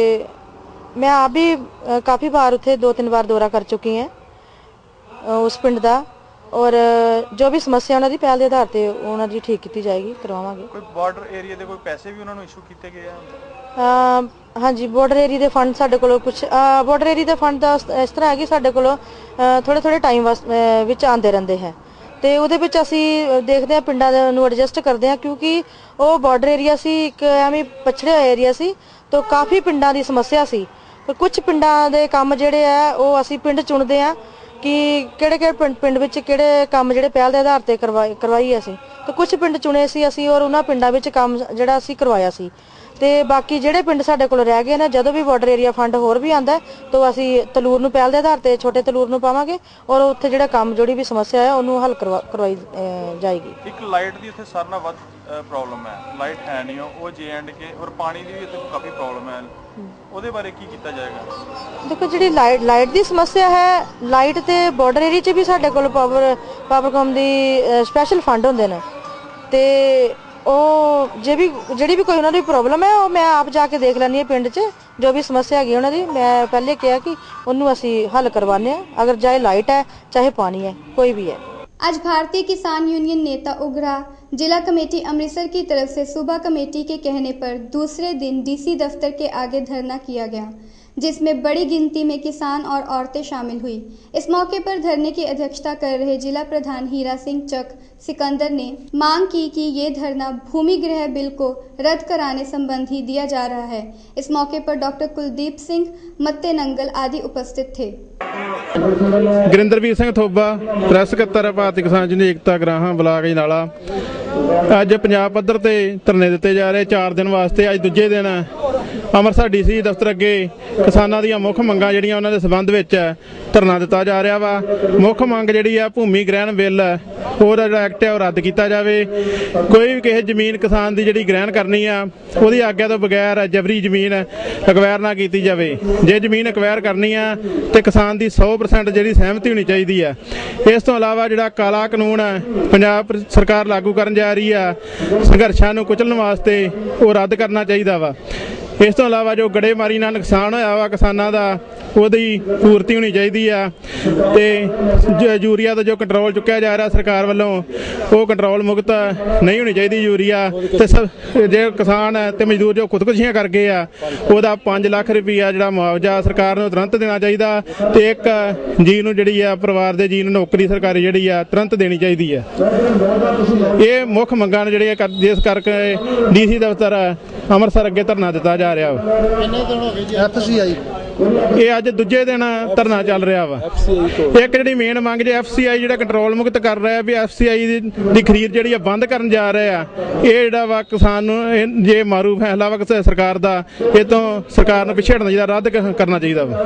[SPEAKER 16] ਮੈਂ ਆਪ ਵੀ ਕਾਫੀ ਵਾਰ ਉੱਥੇ 2-3 ਵਾਰ ਦੌਰਾ ਕਰ ਚੁੱਕੀ ਹਾਂ ਉਸ ਪਿੰਡ ਦਾ। ਔਰ ਜੋ ਵੀ ਸਮੱਸਿਆ ਉਹਨਾਂ ਦੀ ਪਹਿਲ ਦੇ ਆਧਾਰ ਤੇ ਉਹਨਾਂ ਦੀ ਠੀਕ ਕੀਤੀ ਜਾਏਗੀ, ਕਰਵਾਵਾਂਗੇ।
[SPEAKER 17] ਕੋਈ ਬਾਰਡਰ ਏਰੀਆ ਦੇ ਕੋਈ ਪੈਸੇ ਵੀ ਉਹਨਾਂ ਨੂੰ ਇਸ਼ੂ ਕੀਤੇ ਗਏ
[SPEAKER 16] ਆ? ਹਾਂਜੀ, ਬਾਰਡਰ ਏਰੀਆ ਦੇ ਫੰਡ ਸਾਡੇ ਕੋਲ ਕੁਝ ਬਾਰਡਰ ਏਰੀਆ ਦੇ ਫੰਡ ਦਾ ਇਸ ਤਰ੍ਹਾਂ ਹੈ ਕਿ ਸਾਡੇ ਕੋਲ ਥੋੜੇ ਟਾਈਮ ਵਿੱਚ ਆਉਂਦੇ ਰਹਿੰਦੇ ਹੈ ਤੇ ਉਹਦੇ ਵਿੱਚ ਅਸੀਂ ਦੇਖਦੇ ਹਾਂ, ਪਿੰਡਾਂ ਨੂੰ ਐਡਜਸਟ ਕਰਦੇ ਹਾਂ, ਕਿਉਂਕਿ ਉਹ ਬਾਰਡਰ ਏਰੀਆ ਸੀ, ਇੱਕ ਐਵੇਂ ਪਛੜਿਆ ਹੋਇਆ ਏਰੀਆ ਸੀ, ਤਾਂ ਕਾਫੀ ਪਿੰਡਾਂ ਦੀ ਸਮੱਸਿਆ ਸੀ। ਪਰ ਕੁਝ ਪਿੰਡਾਂ ਦੇ ਕੰਮ ਜਿਹੜੇ ਆ ਉਹ ਅਸੀਂ ਪਿੰਡ ਚੁਣਦੇ ਆ ਕਿ ਕਿਹੜੇ ਪਿੰਡ ਵਿੱਚ ਕਿਹੜੇ ਕੰਮ ਜਿਹੜੇ ਪਹਿਲ ਦੇ ਆਧਾਰ ਤੇ ਕਰਵਾਈ ਅਸੀਂ, ਤੇ ਕੁਝ ਪਿੰਡ ਚੁਣੇ ਸੀ ਅਸੀਂ ਔਰ ਉਹਨਾਂ ਪਿੰਡਾਂ ਵਿੱਚ ਕੰਮ ਜਿਹੜਾ ਅਸੀਂ ਕਰਵਾਇਆ ਸੀ। ਤੇ ਬਾਕੀ ਜਿਹੜੇ ਪਿੰਡ ਸਾਡੇ ਕੋਲ ਰਹਿ ਗਏ ਨੇ, ਜਦੋਂ ਵੀ ਬਾਰਡਰ ਏਰੀਆ ਫੰਡ ਹੋਰ ਵੀ ਆਂਦਾ ਤਾਂ ਅਸੀਂ ਤਲੂਰ ਨੂੰ ਪਹਿਲ ਦੇ ਆਧਾਰ ਤੇ ਛੋਟੇ ਤਲੂਰ ਨੂੰ ਪਾਵਾਂਗੇ ਔਰ ਉੱਥੇ ਜਿਹੜਾ ਕੰਮ ਜਿਹੜੀ ਵੀ ਸਮੱਸਿਆ ਹੈ ਉਹਨੂੰ ਹੱਲ ਕਰਵਾਈ ਜਾਏਗੀ।
[SPEAKER 17] ਇੱਕ ਲਾਈਟ ਦੀ ਉੱਥੇ ਸਾਰਿਆਂ ਨਾਲੋਂ ਵੱਧ ਪ੍ਰੋਬਲਮ ਹੈ, ਲਾਈਟ ਹੈ ਨਹੀਂ ਉਹ J&K, ਔਰ ਪਾਣੀ ਦੀ ਵੀ ਉੱਥੇ ਕਾਫੀ ਪ੍ਰੋਬਲਮ ਹੈ, ਉਹਦੇ ਬਾਰੇ ਕੀ ਕੀਤਾ ਜਾਏਗਾ?
[SPEAKER 16] ਦੇਖੋ, ਜਿਹੜੀ ਲਾਈਟ ਦੀ ਸਮੱਸਿਆ ਹੈ, ਲਾਈਟ ਤੇ ਬਾਰਡਰ ਏਰੀਆ 'ਚ ਵੀ ਸਾਡੇ ਕੋਲ ਪਾਵਰਕਾਮ ਦੀ ਸਪੈਸ਼ਲ ਫੰਡ ਹੁੰਦੇ ਨੇ ਤੇ ਉਹ ਜਿਹੜੀ ਵੀ ਕੋਈ ਉਹਨਾਂ ਦੀ ਪ੍ਰੋਬਲਮ ਹੈ ਉਹ ਮੈਂ ਆਪ ਜਾ ਕੇ ਦੇਖ ਲੈਂਦੀ ਹਾਂ ਪਿੰਡ 'ਚ, ਜੋ ਵੀ ਸਮੱਸਿਆ ਹੈਗੀ ਉਹਨਾਂ ਦੀ। ਮੈਂ ਪਹਿਲੇ ਕਿਹਾ ਕਿ ਉਹਨੂੰ ਅਸੀਂ हल करवाने हैं, अगर चाहे लाइट है चाहे पानी है, कोई भी है।
[SPEAKER 1] आज भारतीय किसान यूनियन नेता उग्रा जिला कमेटी अमृतसर की तरफ से सुबह कमेटी के कहने पर दूसरे दिन डीसी दफ्तर के आगे धरना किया गया, जिसमें बड़ी गिनती में किसान और औरतें शामिल हुई। इस मौके पर धरने की अध्यक्षता कर रहे जिला प्रधान हीरा सिंह चक सिकंदर ने मांग की कि ये धरना भूमि गृह बिल को रद्द कराने संबंधी दिया जा रहा है। इस मौके पर डॉक्टर कुलदीप सिंह, मत्ते नंगल आदि उपस्थित थे।
[SPEAKER 18] गुरिंदरवीर सिंह थोबा, प्रेस सकत्तर भारतीय किसान यूनियन एकता ग्राਹਾਂ ਬਲਾਕ ਅਜਨਾਲਾ। ਅੱਜ ਪੰਜਾਬ ਪੱਧਰ ਤੇ ਧਰਨੇ ਦਿੱਤੇ ਜਾ ਰਹੇ 4 ਦਿਨ ਵਾਸਤੇ। ਅੱਜ ਦੂਜੇ ਦਿਨ ਅੰਮ੍ਰਿਤਸਰ ਡੀਸੀ ਦਫ਼ਤਰ ਅੱਗੇ ਕਿਸਾਨਾਂ ਦੀਆਂ ਮੁੱਖ ਮੰਗਾਂ ਜਿਹੜੀਆਂ ਉਹਨਾਂ ਦੇ ਸਬੰਧ ਵਿੱਚ ਧਰਨਾ ਦਿੱਤਾ ਜਾ ਰਿਹਾ ਵਾ। ਮੁੱਖ ਮੰਗ ਜਿਹੜੀ ਆ ਭੂਮੀ ਗ੍ਰਹਿਣ ਬਿੱਲ ਉਹ ਜਿਹੜਾ ਐਕਟ ਹੈ ਉਹ ਰੱਦ ਕੀਤਾ ਜਾਵੇ। ਕੋਈ ਵੀ ਕਿਸੇ ਜ਼ਮੀਨ ਕਿਸਾਨ ਦੀ ਜਿਹੜੀ ਗ੍ਰਹਿਣ ਕਰਨੀ ਆ ਉਹਦੀ ਆਗਿਆ ਤੋਂ ਬਗੈਰ ਜਬਰੀ ਜ਼ਮੀਨ ਅਕਵਾਇਰ ਨਾ ਕੀਤੀ ਜਾਵੇ। ਜੇ ਜ਼ਮੀਨ ਅਕਵਾਇਰ ਕਰਨੀ ਆ ਤੇ ਕਿਸਾਨ ਦੀ 100% ਜਿਹੜੀ ਸਹਿਮਤੀ ਹੋਣੀ ਚਾਹੀਦੀ ਆ। ਇਸ ਤੋਂ ਇਲਾਵਾ ਜਿਹੜਾ ਕਾਲਾ ਕਾਨੂੰਨ ਪੰਜਾਬ ਸਰਕਾਰ ਲਾਗੂ ਕਰਨ ਜਾ ਰਹੀ ਆ ਸੰਘਰਸ਼ਾਂ ਨੂੰ ਕੁਚਲਣ ਵਾਸਤੇ, ਉਹ ਰੱਦ ਕਰਨਾ ਚਾਹੀਦਾ ਵਾ। ਇਸ ਤੋਂ ਇਲਾਵਾ ਜੋ ਗੜੇਮਾਰੀ ਨਾਲ ਨੁਕਸਾਨ ਹੋਇਆ ਵਾ ਕਿਸਾਨਾਂ ਦਾ, ਉਹਦੀ ਪੂਰਤੀ ਹੋਣੀ ਚਾਹੀਦੀ ਆ। ਤੇ ਯੂਰੀਆ ਦਾ ਜੋ ਕੰਟਰੋਲ ਚੁੱਕਿਆ ਜਾ ਰਿਹਾ ਸਰਕਾਰ ਵੱਲੋਂ, ਉਹ ਕੰਟਰੋਲ ਮੁਕਤ ਨਹੀਂ ਹੋਣੀ ਚਾਹੀਦੀ ਯੂਰੀਆ। ਤੇ ਜੇ ਕਿਸਾਨ ਤੇ ਮਜ਼ਦੂਰ ਜੋ ਖੁਦਕੁਸ਼ੀਆਂ ਕਰ ਗਏ ਆ, ਉਹਦਾ 5 ਲੱਖ ਰੁਪਈਆ ਜਿਹੜਾ ਮੁਆਵਜ਼ਾ ਸਰਕਾਰ ਨੂੰ ਤੁਰੰਤ ਦੇਣਾ ਚਾਹੀਦਾ। ਤੇ ਇੱਕ ਜੀ ਨੂੰ ਜਿਹੜੀ ਆ ਪਰਿਵਾਰ ਦੇ ਜੀ ਨੂੰ ਨੌਕਰੀ ਸਰਕਾਰੀ ਜਿਹੜੀ ਆ ਤੁਰੰਤ ਦੇਣੀ ਚਾਹੀਦੀ ਆ। ਇਹ ਮੁੱਖ ਮੰਗਾਂ ਨੇ ਜਿਹੜੀਆਂ, ਜਿਸ ਕਰਕੇ ਡੀਸੀ ਦਫ਼ਤਰ ਅੰਮ੍ਰਿਤਸਰ ਅੱਗੇ ਧਰਨਾ ਦਿੱਤਾ ਜਾ ਰਿਹਾ ਵਾ।
[SPEAKER 4] ਕਿੰਨੇ ਦਿਨ ਹੋ ਗਏ ਜੀ FCI?
[SPEAKER 18] ਇਹ ਅੱਜ ਦੂਜੇ ਦਿਨ ਧਰਨਾ ਚੱਲ ਰਿਹਾ ਵਾ। ਇੱਕ ਜਿਹੜੀ ਮੇਨ ਮੰਗ ਜੇ FCI ਜਿਹੜਾ ਕੰਟਰੋਲ ਮੁਕਤ ਕਰ ਰਿਹਾ ਵੀ FCI ਦੀ ਖਰੀਦ ਜਿਹੜੀ ਆ ਬੰਦ ਕਰਨ ਜਾ ਰਹੇ ਆ। ਇਹ ਜਿਹੜਾ ਵਾ ਕਿਸਾਨ ਨੂੰ ਜੇ ਮਾਰੂ ਫੈਸਲਾ ਵਾ ਸਰਕਾਰ ਦਾ, ਇਹ ਤੋਂ ਸਰਕਾਰ ਨੂੰ ਪਿੱਛੇ ਹਟਣਾ ਚਾਹੀਦਾ, ਰੱਦ ਕਰਨਾ ਚਾਹੀਦਾ ਵਾ।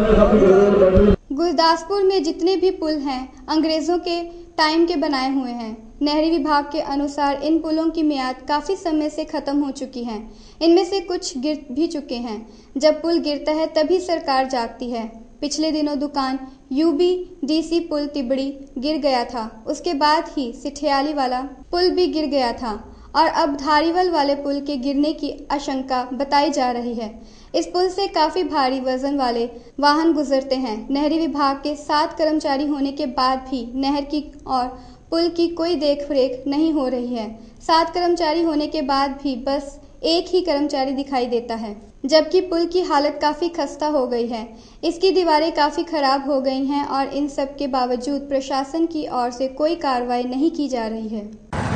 [SPEAKER 1] गुरदासपुर में जितने भी पुल हैं अंग्रेजों के टाइम के बनाए हुए हैं। नहरी विभाग के अनुसार इन पुलों की मियाद काफ़ी समय से ख़त्म हो चुकी है। इनमें से कुछ गिर भी चुके हैं। जब पुल गिरता है तभी सरकार जागती है। पिछले दिनों दुकान UBDC पुल तिबड़ी गिर गया था, उसके बाद ही सिठियाली वाला पुल भी गिर गया था और अब धारीवल वाले पुल के गिरने की आशंका बताई जा रही है। इस पुल से काफी भारी वजन वाले वाहन गुजरते हैं। नहरी विभाग के 7 कर्मचारी होने के बाद भी नहर की और पुल की कोई देखरेख नहीं हो रही है। 7 कर्मचारी होने के बाद भी बस एक ही कर्मचारी दिखाई देता है, जबकि पुल की हालत काफी खस्ता हो गई है। इसकी दीवारें काफी खराब हो गई हैं और इन सब के बावजूद प्रशासन की ओर से कोई कार्रवाई नहीं की जा रही है।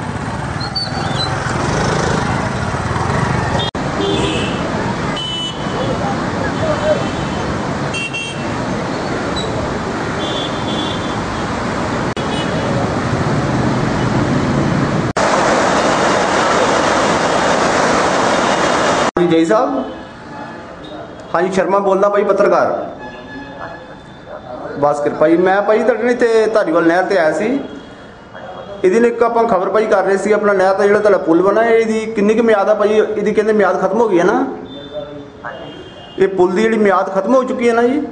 [SPEAKER 19] जय साहब, हाँ जी शर्मा बोलना भाई, पत्रकार भास्कर भाई। मैं भाई ਤੁਹਾਡੇ ਇੱਥੇ ਧਾਰੀਵਾਲ ਨਹਿਰ ਤੇ ਆਇਆ ਸੀ। ਇਹਦੀ ਨੇ ਇੱਕ ਆਪਾਂ ਖਬਰ ਭਾਈ ਕਰ ਰਹੇ ਸੀ, ਆਪਣਾ ਨਹਿਰ ਦਾ ਜਿਹੜਾ ਤੁਹਾਡਾ ਪੁਲ ਬਣਾ ਇਹਦੀ ਕਿੰਨੀ ਕੁ ਮਿਆਦ ਆ ਭਾਈ? ਇਹਦੀ ਕਹਿੰਦੇ ਮਿਆਦ ਖਤਮ ਹੋ ਗਈ ਹੈ ਨਾ? ਇਹ ਪੁਲ ਦੀ ਜਿਹੜੀ ਮਿਆਦ ਖਤਮ ਹੋ ਚੁੱਕੀ ਹੈ ਨਾ ਜੀ?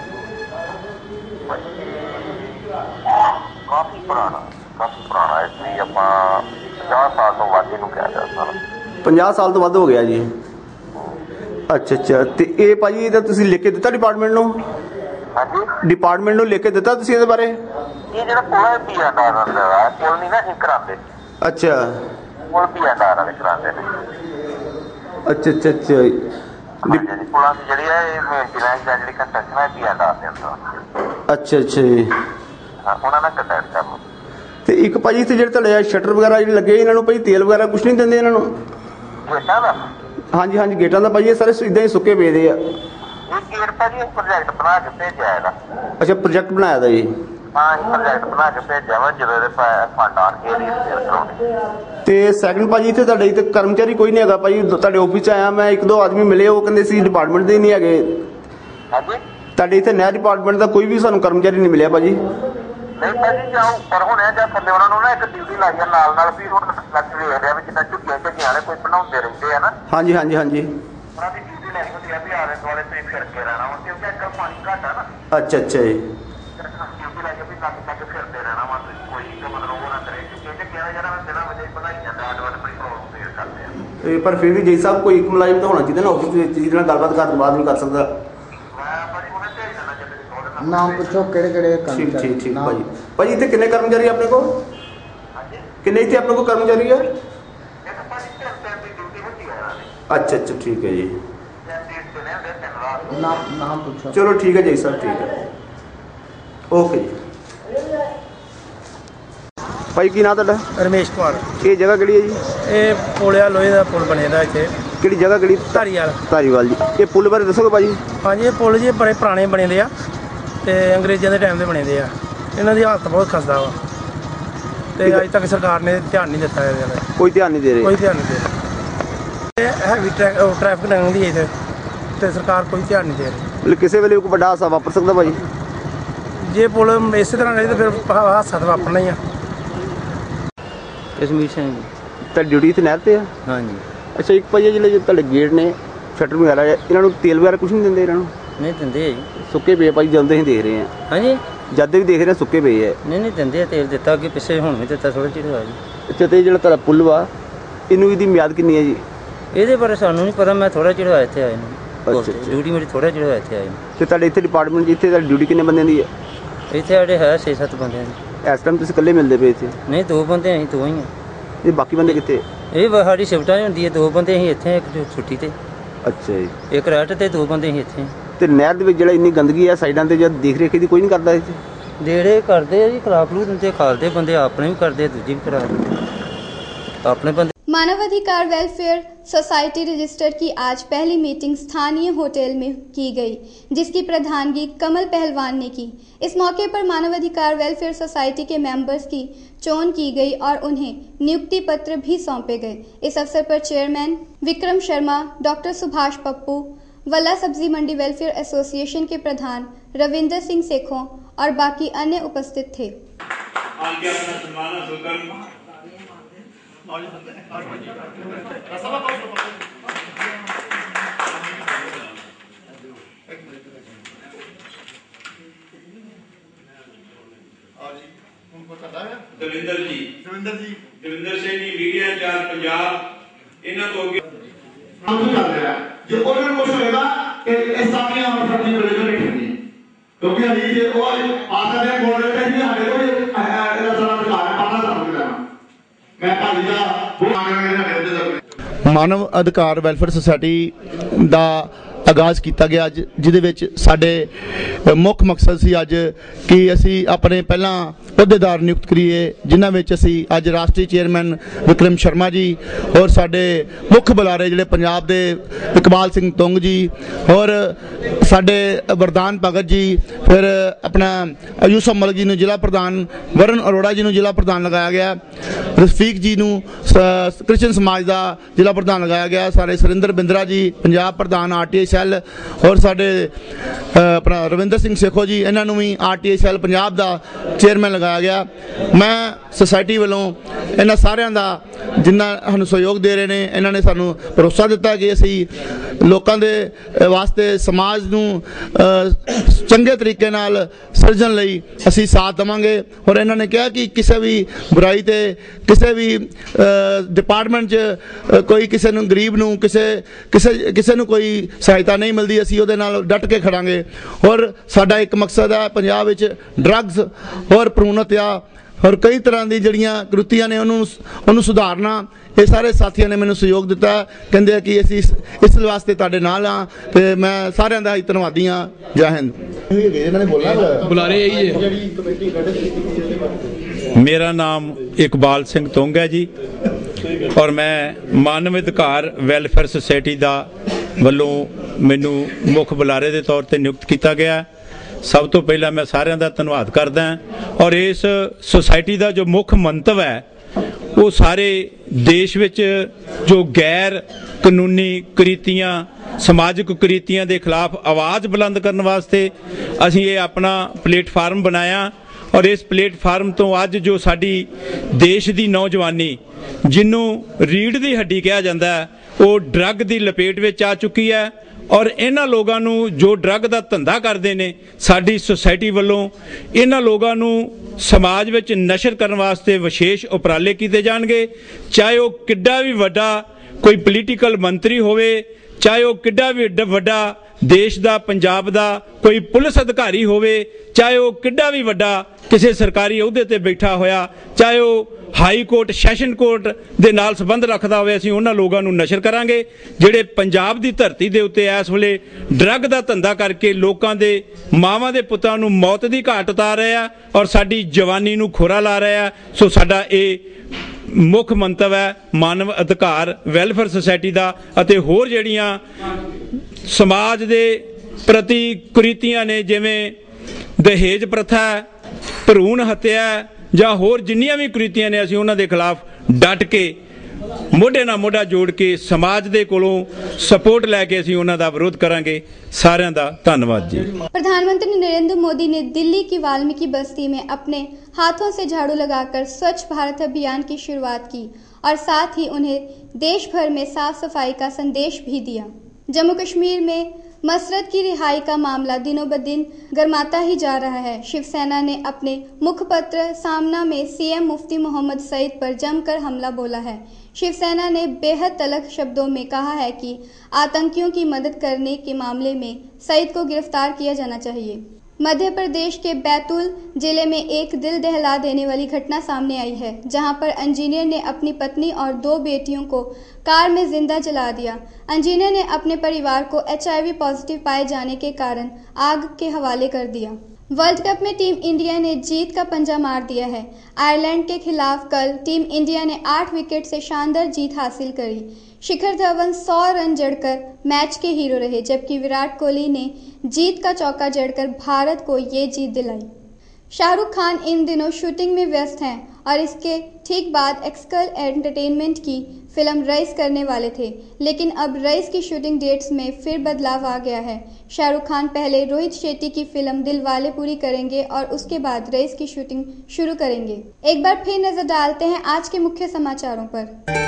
[SPEAKER 20] ਕਾਫੀ ਪੁਰਾਣਾ ਇਸ ਲਈ ਆਪਾਂ 50 ਸਾਲ ਤੋਂ ਵੱਧ ਇਹਨੂੰ ਕਿਹਾ ਜਾ ਸਕਦਾ।
[SPEAKER 19] 50 ਸਾਲ ਤੋਂ ਵੱਧ ਹੋ ਗਿਆ ਜੀ। ਅੱਛਾ ਤੇ ਇਹ ਭਾਜੀ ਇਹਦਾ ਤੁਸੀਂ ਲਿਖ ਕੇ ਦਿੱਤਾ ਡਿਪਾਰਟਮੈਂਟ ਨੂੰ? ਹਾਂਜੀ, ਡਿਪਾਰਟਮੈਂਟ ਨੂੰ ਲਿਖ ਕੇ ਦਿੱਤਾ ਤੁਸੀਂ ਇਹਦੇ ਬਾਰੇ?
[SPEAKER 20] ਇਹ ਜਿਹੜਾ ਪੁਲ ਹੈ ਪੀਐਨਆਰ ਦਾ ਹੈ, ਪੁਲ ਨਹੀਂ ਨਾ ਅਸੀਂ ਕਰਾਉਂਦੇ।
[SPEAKER 19] ਅੱਛਾ
[SPEAKER 20] ਪੁਲ ਪੀਐਨਆਰ ਵਾਲੇ ਕਰਾਉਂਦੇ ਨੇ।
[SPEAKER 19] ਅੱਛਾ ਅੱਛਾ ਅੱਛਾ
[SPEAKER 20] ਹਾਂਜੀ, ਪੁਲਾਂ ਦੀ ਜਿਹੜੀ ਹੈ ਇਹ ਮੇਨਟੇਨੈਂਸ ਜਾਂ ਜਿਹੜੀ ਕੰਸਟਰਕਸ਼ਨ ਹੈ ਪੀਐਨਆਰ ਦੇ ਅੰਦਰ।
[SPEAKER 19] ਅੱਛਾ ਅੱਛਾ ਜੀ,
[SPEAKER 20] ਹਾਂ ਉਹਨਾਂ ਨਾਲ ਕੰਟੈਕਟ ਕਰ ਲਓ।
[SPEAKER 19] ਤੇ ਇੱਕ ਭਾਜੀ ਇੱਥੇ ਜਿਹੜੇ ਤੁਹਾਡੇ ਸ਼ਟਰ ਵਗੈਰਾ ਜਿਹੜੇ ਲੱਗੇ ਇਹਨਾਂ ਨੂੰ ਭਾਜੀ ਤੇਲ ਵਗੈਰਾ ਕੁਝ ਨਹੀਂ ਦਿੰਦੇ ਇਹਨਾਂ ਨੂੰ?
[SPEAKER 20] ਗੇਟਾਂ ਦਾ?
[SPEAKER 19] ਹਾਂਜੀ ਹਾਂਜੀ ਗੇਟਾਂ ਦਾ ਭਾਜੀ ਇਹ ਸਾਰੇ ਇਦਾਂ ਹੀ ਸੁੱਕੇ ਪਏ ਦੇ ਆ।
[SPEAKER 20] ਇਹ ਗੇਟ ਭਾਜੀ ਪ੍ਰੋਜੈਕਟ ਬਣਾ ਕੇ ਭੇਜਿਆ ਇਹਦਾ।
[SPEAKER 19] ਅੱਛਾ ਪ੍ਰੋਜੈਕਟ ਬਣਾਇਆ ਦਾ ਜੀ?
[SPEAKER 20] ਹਾਂ ਇਹ ਪ੍ਰੋਜੈਕਟ ਬਣਾ ਕੇ ਭੇਜਿਆ ਵਾ, ਜਦੋਂ ਇਹਦੇ ਫੰਡ ਆਉਣਗੇ ਇਹਦੀ ਰਿਪੇਅਰ ਕਰਾਉਣੀ।
[SPEAKER 19] ਤੇ ਸੈਕੰਡ ਭਾਜੀ ਇੱਥੇ ਤੁਹਾਡੇ ਇੱਥੇ ਕਰਮਚਾਰੀ ਕੋਈ ਨਹੀਂ ਹੈਗਾ ਭਾਜੀ? ਤੁਹਾਡੇ ਆਫਿਸ 'ਚ ਆਇਆ ਮੈਂ, 1-2 ਆਦਮੀ ਮਿਲੇ, ਉਹ ਕਹਿੰਦੇ ਸੀ ਡਿਪਾਰਟਮੈਂਟ ਦੇ ਨਹੀਂ ਹੈਗੇ।
[SPEAKER 20] ਹਾਂਜੀ
[SPEAKER 19] ਤੁਹਾਡੇ ਇੱਥੇ ਨਹਿਰ ਡਿਪਾਰਟਮੈਂਟ ਦਾ ਕੋਈ ਵੀ ਸਾਨੂੰ ਕਰਮਚਾਰੀ ਨਹੀਂ ਮਿਲਿਆ ਭਾਜੀ।
[SPEAKER 20] ਨਹੀਂ ਭਾਜੀ ਜਾਂ ਉੱਪਰ ਹੋਣੇ ਜਾਂ ਥੱਲੇ ਉਹਨਾਂ ਨੂੰ ਨਾ ਇੱਕ ਡਿਊਟੀ ਲਾਈ ਆ ਨਾਲ ਵੀ ਹੁਣ ਲੱਗ ਵੇਖ ਰਿਹਾ ਵੀ ਜਿੱਦਾਂ ਝੁੱਗੀਆਂ ਝੱਗੀਆਂ ਵਾਲੇ ਕੋਈ ਬਣਾਉਂਦੇ ਰਹਿੰਦੇ ਆ ਨਾ।
[SPEAKER 19] ਹਾਂਜੀ ਹਾਂਜੀ ਹਾਂਜੀ
[SPEAKER 20] ਉਹਨਾਂ ਦੀ ਡਿਊਟੀ ਲੈਣੀ ਹੁੰਦੀ ਆ ਵੀ ਆਲੇ ਦੁਆਲੇ ਤੇ ਫਿਰਕੇ ਰਹਿਣਾ ਵਾ, ਕਿਉਂਕਿ ਅੱਜ ਕੱਲ੍ਹ ਪਾਣੀ ਘੱਟ ਆ ਨਾ।
[SPEAKER 19] ਅੱਛਾ ਅੱਛਾ ਜੀ,
[SPEAKER 20] ਡਿਊਟੀ ਲਾਈ ਵੀ ਲੱਗ ਫਿਰਦੇ ਰਹਿਣਾ ਵਾ, ਕੋਈ ਮਤਲਬ ਉਹ ਨਾ ਕਰੇ ਝੁੱਗੀਆਂ ਝੱਗੀਆਂ ਜਿਹੜਾ ਦਿਨਾਂ ਵਜੇ ਵਧਾਈ ਜਾਂਦਾ ਆਲੇ ਦੁਆਲੇ ਬੜੀ ਪ੍ਰੋਬਲਮ ਫੇਸ ਕਰਦੇ ਆ।
[SPEAKER 19] ਪਰ ਫਿਰ ਵੀ ਜੀ ਸਾਹਿਬ ਕੋਈ ਇੱਕ ਮੁਲਾਜ਼ਮ ਤਾਂ ਹੋਣਾ ਚਾਹੀਦਾ ਨਾ ਆਫਿਸ ਵਿੱਚ ਜਿਹਦੇ ਨਾਲ ਗੱਲਬਾਤ ਕਰਨ ਤੋਂ ਬਾਅਦ ਵੀ ਕਰ ਸਕਦਾ।
[SPEAKER 21] ਨਾਮ ਪੁੱਛੋ ਕਿਹੜੇ ਕਿਹੜੇ
[SPEAKER 19] ਠੀਕ ਠੀਕ ਠੀਕ ਭਾਜੀ। ਭਾਜੀ ਇੱਥੇ ਕਿੰਨੇ ਕਰਮਚਾਰੀ ਆਪਣੇ ਕੋਲ? ਕਿੰਨੇ ਇੱਥੇ ਆਪਣੇ ਕੋਲ ਕਰਮਚਾਰੀ ਆ? ਅੱਛਾ ਅੱਛਾ ਠੀਕ ਹੈ ਜੀ,
[SPEAKER 21] ਨਾਮ ਪੁੱਛੋ।
[SPEAKER 19] ਚਲੋ ਠੀਕ ਹੈ ਜੀ ਸਰ, ਠੀਕ ਹੈ, ਓਕੇ ਜੀ। ਭਾਈ ਕੀ ਨਾਮ ਤੁਹਾਡਾ?
[SPEAKER 22] ਰਮੇਸ਼ ਕੁਮਾਰ।
[SPEAKER 19] ਇਹ ਜਗ੍ਹਾ ਕਿਹੜੀ ਹੈ ਜੀ?
[SPEAKER 22] ਇਹ ਪੁਲਿਆ ਲੋਹੇ ਦਾ ਪੁਲ ਬਣੇਦਾ ਇੱਥੇ।
[SPEAKER 19] ਕਿਹੜੀ ਜਗ੍ਹਾ ਕਿਹੜੀ?
[SPEAKER 22] ਧਾਰੀਵਾਲ।
[SPEAKER 19] ਧਾਰੀਵਾਲ ਜੀ। ਇਹ ਪੁਲ ਬਾਰੇ ਦੱਸੋਗੇ ਭਾਜੀ?
[SPEAKER 22] ਹਾਂਜੀ ਇਹ ਪੁਲ ਜੀ ਬੜੇ ਪੁਰਾਣੇ ਬਣੇ ਦੇ ਆ ਤੇ ਅੰਗਰੇਜ਼ਾਂ ਦੇ ਟਾਈਮ ਦੇ ਬਣੇ ਦੇ ਆ। ਇਹਨਾਂ ਦੀ ਹਾਲਤ ਬਹੁਤ ਖਸਤਾ ਵਾ ਤੇ ਅਜੇ ਤੱਕ ਸਰਕਾਰ ਨੇ ਧਿਆਨ ਨਹੀਂ ਦਿੱਤਾ ਇਹਦੇ ਵੱਲ।
[SPEAKER 19] ਕੋਈ ਧਿਆਨ ਨਹੀਂ ਦੇ ਰਹੀ?
[SPEAKER 22] ਕੋਈ ਧਿਆਨ ਨਹੀਂ ਦੇ ਰਹੀ। ਇਹ ਹੈਵੀ ਟ੍ਰੈਫਿਕ ਲੰਘਦੀ ਹੈ ਇੱਥੇ ਤੇ ਸਰਕਾਰ ਕੋਈ ਧਿਆਨ ਨਹੀਂ ਦੇ ਰਹੀ।
[SPEAKER 19] ਮਤਲਬ ਕਿਸੇ ਵੇਲੇ ਕੋਈ ਵੱਡਾ ਹਾਦਸਾ ਵਾਪਰ ਸਕਦਾ ਭਾਜੀ?
[SPEAKER 22] ਜੇ ਪੁਲ ਇਸੇ ਤਰ੍ਹਾਂ ਰਹੇ ਤਾਂ ਫਿਰ ਹਾਦਸਾ ਤਾਂ ਵਾਪਰਨਾ ਹੀ ਆ।
[SPEAKER 23] ਕਸ਼ਮੀਰ ਸਿੰਘ ਜੀ।
[SPEAKER 19] ਤੁਹਾਡੀ ਡਿਊਟੀ ਇੱਥੇ ਨਹਿਰ ਤੇ ਆ?
[SPEAKER 23] ਹਾਂਜੀ।
[SPEAKER 19] ਅੱਛਾ ਇੱਕ ਭਾਜੀ ਜਿਹੜੇ ਤੁਹਾਡੇ ਗੇਟ ਨੇ ਸ਼ਟਰ ਵਗੈਰਾ ਇਹਨਾਂ ਨੂੰ ਤੇਲ ਵਗੈਰਾ ਕੁਝ ਨਹੀਂ ਦਿੰਦੇ ਇਹਨਾਂ ਨੂੰ?
[SPEAKER 23] ਨਹੀਂ ਦਿੰਦੇ ਜੀ।
[SPEAKER 19] ਸੁੱਕੇ ਪਏ ਭਾਜੀ ਜਲਦੇ ਹੀ ਦੇਖ ਰਹੇ ਆ।
[SPEAKER 23] ਹਾਂਜੀ
[SPEAKER 19] ਜਦ ਵੀ ਦੇਖ ਰਹੇ ਸੁੱਕੇ ਪਏ ਆ।
[SPEAKER 23] ਨਹੀਂ ਦਿੰਦੇ, ਤੇਲ ਦਿੱਤਾ ਅੱਗੇ ਪਿੱਛੇ, ਹੁਣ ਵੀ ਦਿੱਤਾ, ਥੋੜਾ ਚਿਰ ਹੋਇਆ ਜੀ।
[SPEAKER 19] ਅੱਛਾ ਤੇ ਜਿਹੜਾ ਤੁਹਾਡਾ ਪੁੱਲ ਵਾ ਇਹਨੂੰ ਇਹਦੀ ਮਿਆਦ ਕਿੰਨੀ ਹੈ ਜੀ?
[SPEAKER 23] ਇਹਦੇ ਬਾਰੇ ਸਾਨੂੰ ਨਹੀਂ ਪਤਾ, ਮੈਂ ਥੋੜਾ ਚਿਰ ਹੋਇਆ ਇੱਥੇ ਆਏ ਨੂੰ।
[SPEAKER 19] ਅੱਛਾ
[SPEAKER 23] ਡਿਊਟੀ ਮੇਰੀ ਥੋੜਾ ਚਿਰ ਹੋਇਆ ਇੱਥੇ ਆਏ ਨੂੰ।
[SPEAKER 19] ਤੇ ਤੁਹਾਡੇ ਇੱਥੇ ਡਿਪਾਰਟਮੈਂਟ ਜਿੱਥੇ ਤੁਹਾਡੀ ਡਿਊਟੀ ਕਿੰਨੇ ਬੰਦਿਆਂ ਦੀ ਹੈ?
[SPEAKER 23] ਇੱਥੇ ਸਾਡੇ ਹੈ 6-7 ਬੰਦੇ ਨੇ।
[SPEAKER 19] ਇਸ ਟਾਈਮ ਤੁਸੀਂ ਇਕੱਲੇ ਮਿਲਦੇ ਪਏ ਇੱਥੇ?
[SPEAKER 23] ਨਹੀਂ 2 ਬੰਦੇ ਅਸੀਂ 2 ਹੀ ਆ।
[SPEAKER 19] ਇਹ ਬਾਕੀ ਬੰਦੇ ਕਿੱਥੇ?
[SPEAKER 23] ਇਹ ਸਾਡੀ ਸ਼ਿਫਟਾਂ ਹੁੰਦੀ ਹੈ, 2 ਬੰਦੇ ਅਸੀਂ ਇੱਥੇ, ਇੱਕ ਛੁੱਟੀ ਤੇ।
[SPEAKER 19] ਅੱਛਾ ਜੀ।
[SPEAKER 23] ਇੱਕ ਰੈਟ ਤੇ 2 ਬੰਦੇ ਅਸੀਂ ਇੱਥੇ।
[SPEAKER 19] ਤੇ ਨਹਿਰ ਦੇ ਵਿੱਚ ਜਿਹੜਾ ਇੰਨੀ ਗੰਦਗੀ ਆ ਸਾਈਡਾਂ ਤੇ ਜਦ ਦੇਖ ਰੇਖ ਦੀ ਕੋਈ ਨਹੀਂ ਕਰਦਾ ਇੱਥੇ?
[SPEAKER 23] ਜਿਹੜੇ ਕਰਦੇ ਆ ਜੀ, ਖਰਾਬ ਖਲੂ ਦਿੰਦੇ, ਖਾਲਦੇ ਬੰਦੇ ਆਪਣੇ ਵੀ ਕਰਦੇ, ਦੂਜੇ ਵੀ ਕਰਾ ਦਿੰਦੇ अपने बंदे।
[SPEAKER 1] मानवाधिकार वेलफेयर सोसाइटी रजिस्टर की आज पहली मीटिंग स्थानीय होटल में की गई, जिसकी प्रधानगी कमल पहलवान ने की। इस मौके पर मानवाधिकार वेलफेयर सोसाइटी के मेंबर्स की चोन की गई और उन्हें नियुक्ति पत्र भी सौंपे गए। इस अवसर पर चेयरमैन विक्रम शर्मा, डॉक्टर सुभाष पप्पू, वल्ला सब्जी मंडी वेलफेयर एसोसिएशन के प्रधान रविंदर सिंह सेखों और बाकी अन्य उपस्थित थे।
[SPEAKER 24] ਦਵਿੰਦਰ ਸਿੰਘ ਜੀ ਮੀਡੀਆ ਇੰਚਾਰਜ ਪੰਜਾਬ ਇਹਨਾਂ ਤੋਂ ਅੱਗੇ
[SPEAKER 25] ਕੰਮ ਚੱਲ ਰਿਹਾ ਜੇ ਉਹਨਾਂ ਨੂੰ ਕੁਝ ਹੋਏਗਾ ਕਿ ਇਹ ਸਾਰੀਆਂ ਅਮਰਸਰ ਦੀ ਬਿਲਡਿੰਗ ਨਹੀਂ ਖੜਨੀ ਕਿਉਂਕਿ ਅਲੀ ਜੇ ਉਹ ਆਸਾ ਦੇ ਬੋਲ ਰਹੇ ਸੀ ਸਾਡੇ ਕੋਲ ਇਹਦਾ ਸਾਰਾ ਅਧਿਕਾਰ ਹੈ ਪਾਣਾ ਸਾਨੂੰ ਲੈਣਾ ਮੈਂ ਭਾਜੀ ਦਾ ਬਹੁਤ ਮਾਨਵ ਨੇ
[SPEAKER 8] ਮਾਨਵ ਅਧਿਕਾਰ ਵੈਲਫੇਅਰ ਸੁਸਾਇਟੀ ਦਾ ਆਗਾਜ਼ ਕੀਤਾ ਗਿਆ ਅੱਜ, ਜਿਹਦੇ ਵਿੱਚ ਸਾਡੇ ਮੁੱਖ ਮਕਸਦ ਸੀ ਅੱਜ ਕਿ ਅਸੀਂ ਆਪਣੇ ਪਹਿਲਾਂ ਅਹੁਦੇਦਾਰ ਨਿਯੁਕਤ ਕਰੀਏ, ਜਿਨ੍ਹਾਂ ਵਿੱਚ ਅਸੀਂ ਅੱਜ ਰਾਸ਼ਟਰੀ ਚੇਅਰਮੈਨ ਵਿਕਰਮ ਸ਼ਰਮਾ ਜੀ ਔਰ ਸਾਡੇ ਮੁੱਖ ਬੁਲਾਰੇ ਜਿਹੜੇ ਪੰਜਾਬ ਦੇ ਇਕਬਾਲ ਸਿੰਘ ਤੁੰਗ ਜੀ ਔਰ ਸਾਡੇ ਵਰਦਾਨ ਭਗਤ ਜੀ, ਫਿਰ ਆਪਣਾ ਯੂਸਫ ਮਲਕ ਜੀ ਨੂੰ ਜ਼ਿਲ੍ਹਾ ਪ੍ਰਧਾਨ, ਵਰਨ ਅਰੋੜਾ ਜੀ ਨੂੰ ਜ਼ਿਲ੍ਹਾ ਪ੍ਰਧਾਨ ਲਗਾਇਆ ਗਿਆ, ਰਫੀਕ ਜੀ ਨੂੰ ਕ੍ਰਿਸਚਨ ਸਮਾਜ ਦਾ ਜ਼ਿਲ੍ਹਾ ਪ੍ਰਧਾਨ ਲਗਾਇਆ ਗਿਆ, ਸਾਰੇ ਸੁਰਿੰਦਰ ਬਿੰਦਰਾ ਜੀ ਪੰਜਾਬ ਪ੍ਰਧਾਨ ਆਰਟੀਆਈ ਸੈੱਲ ਔਰ ਸਾਡੇ ਆਪਣਾ ਰਵਿੰਦਰ ਸਿੰਘ ਸੇਖੋ ਜੀ, ਇਹਨਾਂ ਨੂੰ ਵੀ ਆਰਟੀਆਈ ਸੈੱਲ ਪੰਜਾਬ ਦਾ ਚੇਅਰਮੈਨ ਲਗਾਇਆ ਗਿਆ। ਮੈਂ ਸੁਸਾਇਟੀ ਵੱਲੋਂ ਇਹਨਾਂ ਸਾਰਿਆਂ ਦਾ ਜਿਨ੍ਹਾਂ ਸਾਨੂੰ ਸਹਿਯੋਗ ਦੇ ਰਹੇ ਨੇ। ਇਹਨਾਂ ਨੇ ਸਾਨੂੰ ਭਰੋਸਾ ਦਿੱਤਾ ਕਿ ਅਸੀਂ ਲੋਕਾਂ ਦੇ ਵਾਸਤੇ ਸਮਾਜ ਨੂੰ ਚੰਗੇ ਤਰੀਕੇ ਨਾਲ ਸਿਰਜਣ ਲਈ ਅਸੀਂ ਸਾਥ ਦੇਵਾਂਗੇ। ਔਰ ਇਹਨਾਂ ਨੇ ਕਿਹਾ ਕਿ ਕਿਸੇ ਵੀ ਬੁਰਾਈ ਤੇ ਕਿਸੇ ਵੀ ਡਿਪਾਰਟਮੈਂਟ 'ਚ ਕੋਈ ਕਿਸੇ ਨੂੰ ਗਰੀਬ ਨੂੰ ਕਿਸੇ ਨੂੰ ਕੋਈ ਸਹਾਇਤਾ ਨਹੀਂ ਮਿਲਦੀ, ਅਸੀਂ ਉਹਦੇ ਨਾਲ ਡਟ ਕੇ ਖੜਾਂਗੇ। ਔਰ ਸਾਡਾ ਇੱਕ ਮਕਸਦ ਹੈ ਪੰਜਾਬ ਵਿੱਚ ਡਰੱਗਸ ਔਰ ਭਰੂਣ ਹੱਤਿਆ और कई तरह की जड़ियाँ कृतियां ने उन्होंने सुधारना। ये सारे साथियों ने मैंने सहयोग दिता, कहते कि असी इस वास्ते तुहाडे नाल हाँ ते मैं सारिਆਂ ਦਾ धन्यवादी हाँ। जय हिंद।
[SPEAKER 2] मेरा नाम इकबाल सिंह तुंग है जी और मैं मानव अधिकार वैलफेयर सोसाइटी का वालों मैनू मुख बुलारे के तौर पर नियुक्त किया गया। सब तो पहला मैं सारिਆਂ ਦਾ धन्यवाद करदा और इस सोसाइटी का जो मुख मंतव है वो सारे देश विच जो गैर कानूनी कुरीतियां समाजिक कुरीतियां के खिलाफ आवाज़ बुलंद करने वास्ते असीं ये अपना प्लेटफार्म बनाया। और इस प्लेटफार्म तो अज जो साडी देश की नौजवानी जिन्हों रीढ़ की हड्डी कहा जाता है वो ड्रग की लपेट में आ चुकी है। और इन्हां लोगों नूं जो ड्रग का धंधा करते हैं साडी सोसाइटी वालों इन्हां लोगों नूं समाज विच नशर करने वास्ते विशेष उपराले किए जाणगे। चाहे वो किड्डा भी वड्डा कोई पोलीटिकल मंत्री होवे, चाहे वो किड्डा भी वड्डा देश का पंजाब का कोई पुलिस अधिकारी होवे, चाहे वो किड्डा भी वड्डा किसी सरकारी अहुदे ते बैठा होया, चाहे वो हाई कोर्ट सैशन कोर्ट दे नाल संबंध रखता होवे, असीं उन्हां लोगां नूं नशर करांगे जिहड़े पंजाब की धरती दे उत्ते इस वेले ड्रग का धंधा करके लोकां दे मावां दे पुत्तां नूं मौत दी घाट उतार रहे हैं और साडी जवानी नूं खोरा ला रहे हैं। सो साडा ये मुख मंतव है मानव अधिकार वैलफेयर सोसाइटी का अते होर जिहड़ियां समाज दे प्रति कुरीतियां ने जिवें दहेज प्रथा भरूण हत्या ਜਾਂ ਹੋਰ ਜਿੰਨੀਆਂ ਵੀ ਕੁਰੀਤੀਆਂ ਨੇ ਅਸੀਂ ਉਹਨਾਂ ਦੇ ਖਿਲਾਫ ਡਟ ਕੇ ਮੋਢੇ ਨਾਲ ਮੋਢਾ ਜੋੜ ਕੇ समाज ਦੇ ਕੋਲੋਂ सपोर्ट लैके ਅਸੀਂ ਉਹਨਾਂ ਦਾ ਵਿਰੋਧ ਕਰਾਂਗੇ। ਸਾਰਿਆਂ ਦਾ ਧੰਨਵਾਦ जी।
[SPEAKER 1] प्रधानमंत्री नरेंद्र मोदी ने दिल्ली की वाल्मीकि बस्ती में अपने हाथों से झाड़ू लगाकर स्वच्छ भारत अभियान की शुरुआत की और साथ ही उन्हें देश भर में साफ सफाई का संदेश भी दिया। जम्मू कश्मीर में मसरत की रिहाई का मामला दिनों ब दिन गर्माता ही जा रहा है। शिवसेना ने अपने मुखपत्र सामना में सीएम मुफ्ती मोहम्मद सईद पर जमकर हमला बोला है। शिवसेना ने बेहद तल्ख शब्दों में कहा है कि आतंकियों की मदद करने के मामले में सईद को गिरफ्तार किया जाना चाहिए। मध्य प्रदेश के बैतूल जिले में एक दिल दहला देने वाली घटना सामने आई है, जहां पर इंजीनियर ने अपनी पत्नी और 2 बेटियों को कार में जिंदा जला दिया। इंजीनियर ने अपने परिवार को HIV पॉजिटिव पाए जाने के कारण आग के हवाले कर दिया। वर्ल्ड कप में टीम इंडिया ने जीत का पंजा मार दिया है। आयरलैंड के खिलाफ कल टीम इंडिया ने 8 विकेट से शानदार जीत हासिल करी। शिखर धवन 100 रन जड़कर मैच के हीरो रहे, जबकि विराट कोहली ने जीत का चौका जड़कर भारत को ये जीत दिलाई। शाहरुख खान इन दिनों शूटिंग में व्यस्त हैं और इसके ठीक बाद एक्सकल एंटरटेनमेंट की फिल्म रईस करने वाले थे, लेकिन अब रईस की शूटिंग डेट्स में फिर बदलाव आ गया है। शाहरुख खान पहले रोहित शेट्टी की फिल्म दिलवाले पूरी करेंगे और उसके बाद रईस की शूटिंग शुरू करेंगे। एक बार फिर नजर डालते हैं आज के मुख्य समाचारों पर।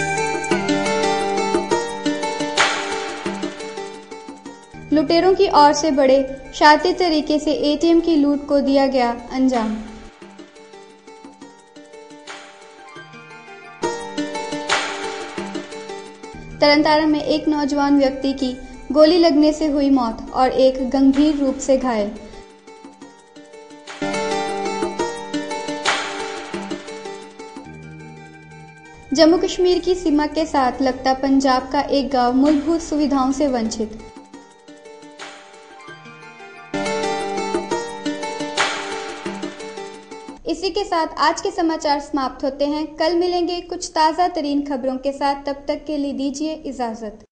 [SPEAKER 1] लुटेरों की ओर से बड़े शातिर तरीके से ATM की लूट को दिया गया अंजाम। तरनतारण में एक नौजवान व्यक्ति की गोली लगने से हुई मौत और एक गंभीर रूप से घायल। जम्मू कश्मीर की सीमा के साथ लगता पंजाब का एक गांव मूलभूत सुविधाओं से वंचित। इसी के साथ आज के समाचार समाप्त होते हैं। कल मिलेंगे कुछ ताज़ा तरीन खबरों के साथ, तब तक के लिए दीजिए इजाजत।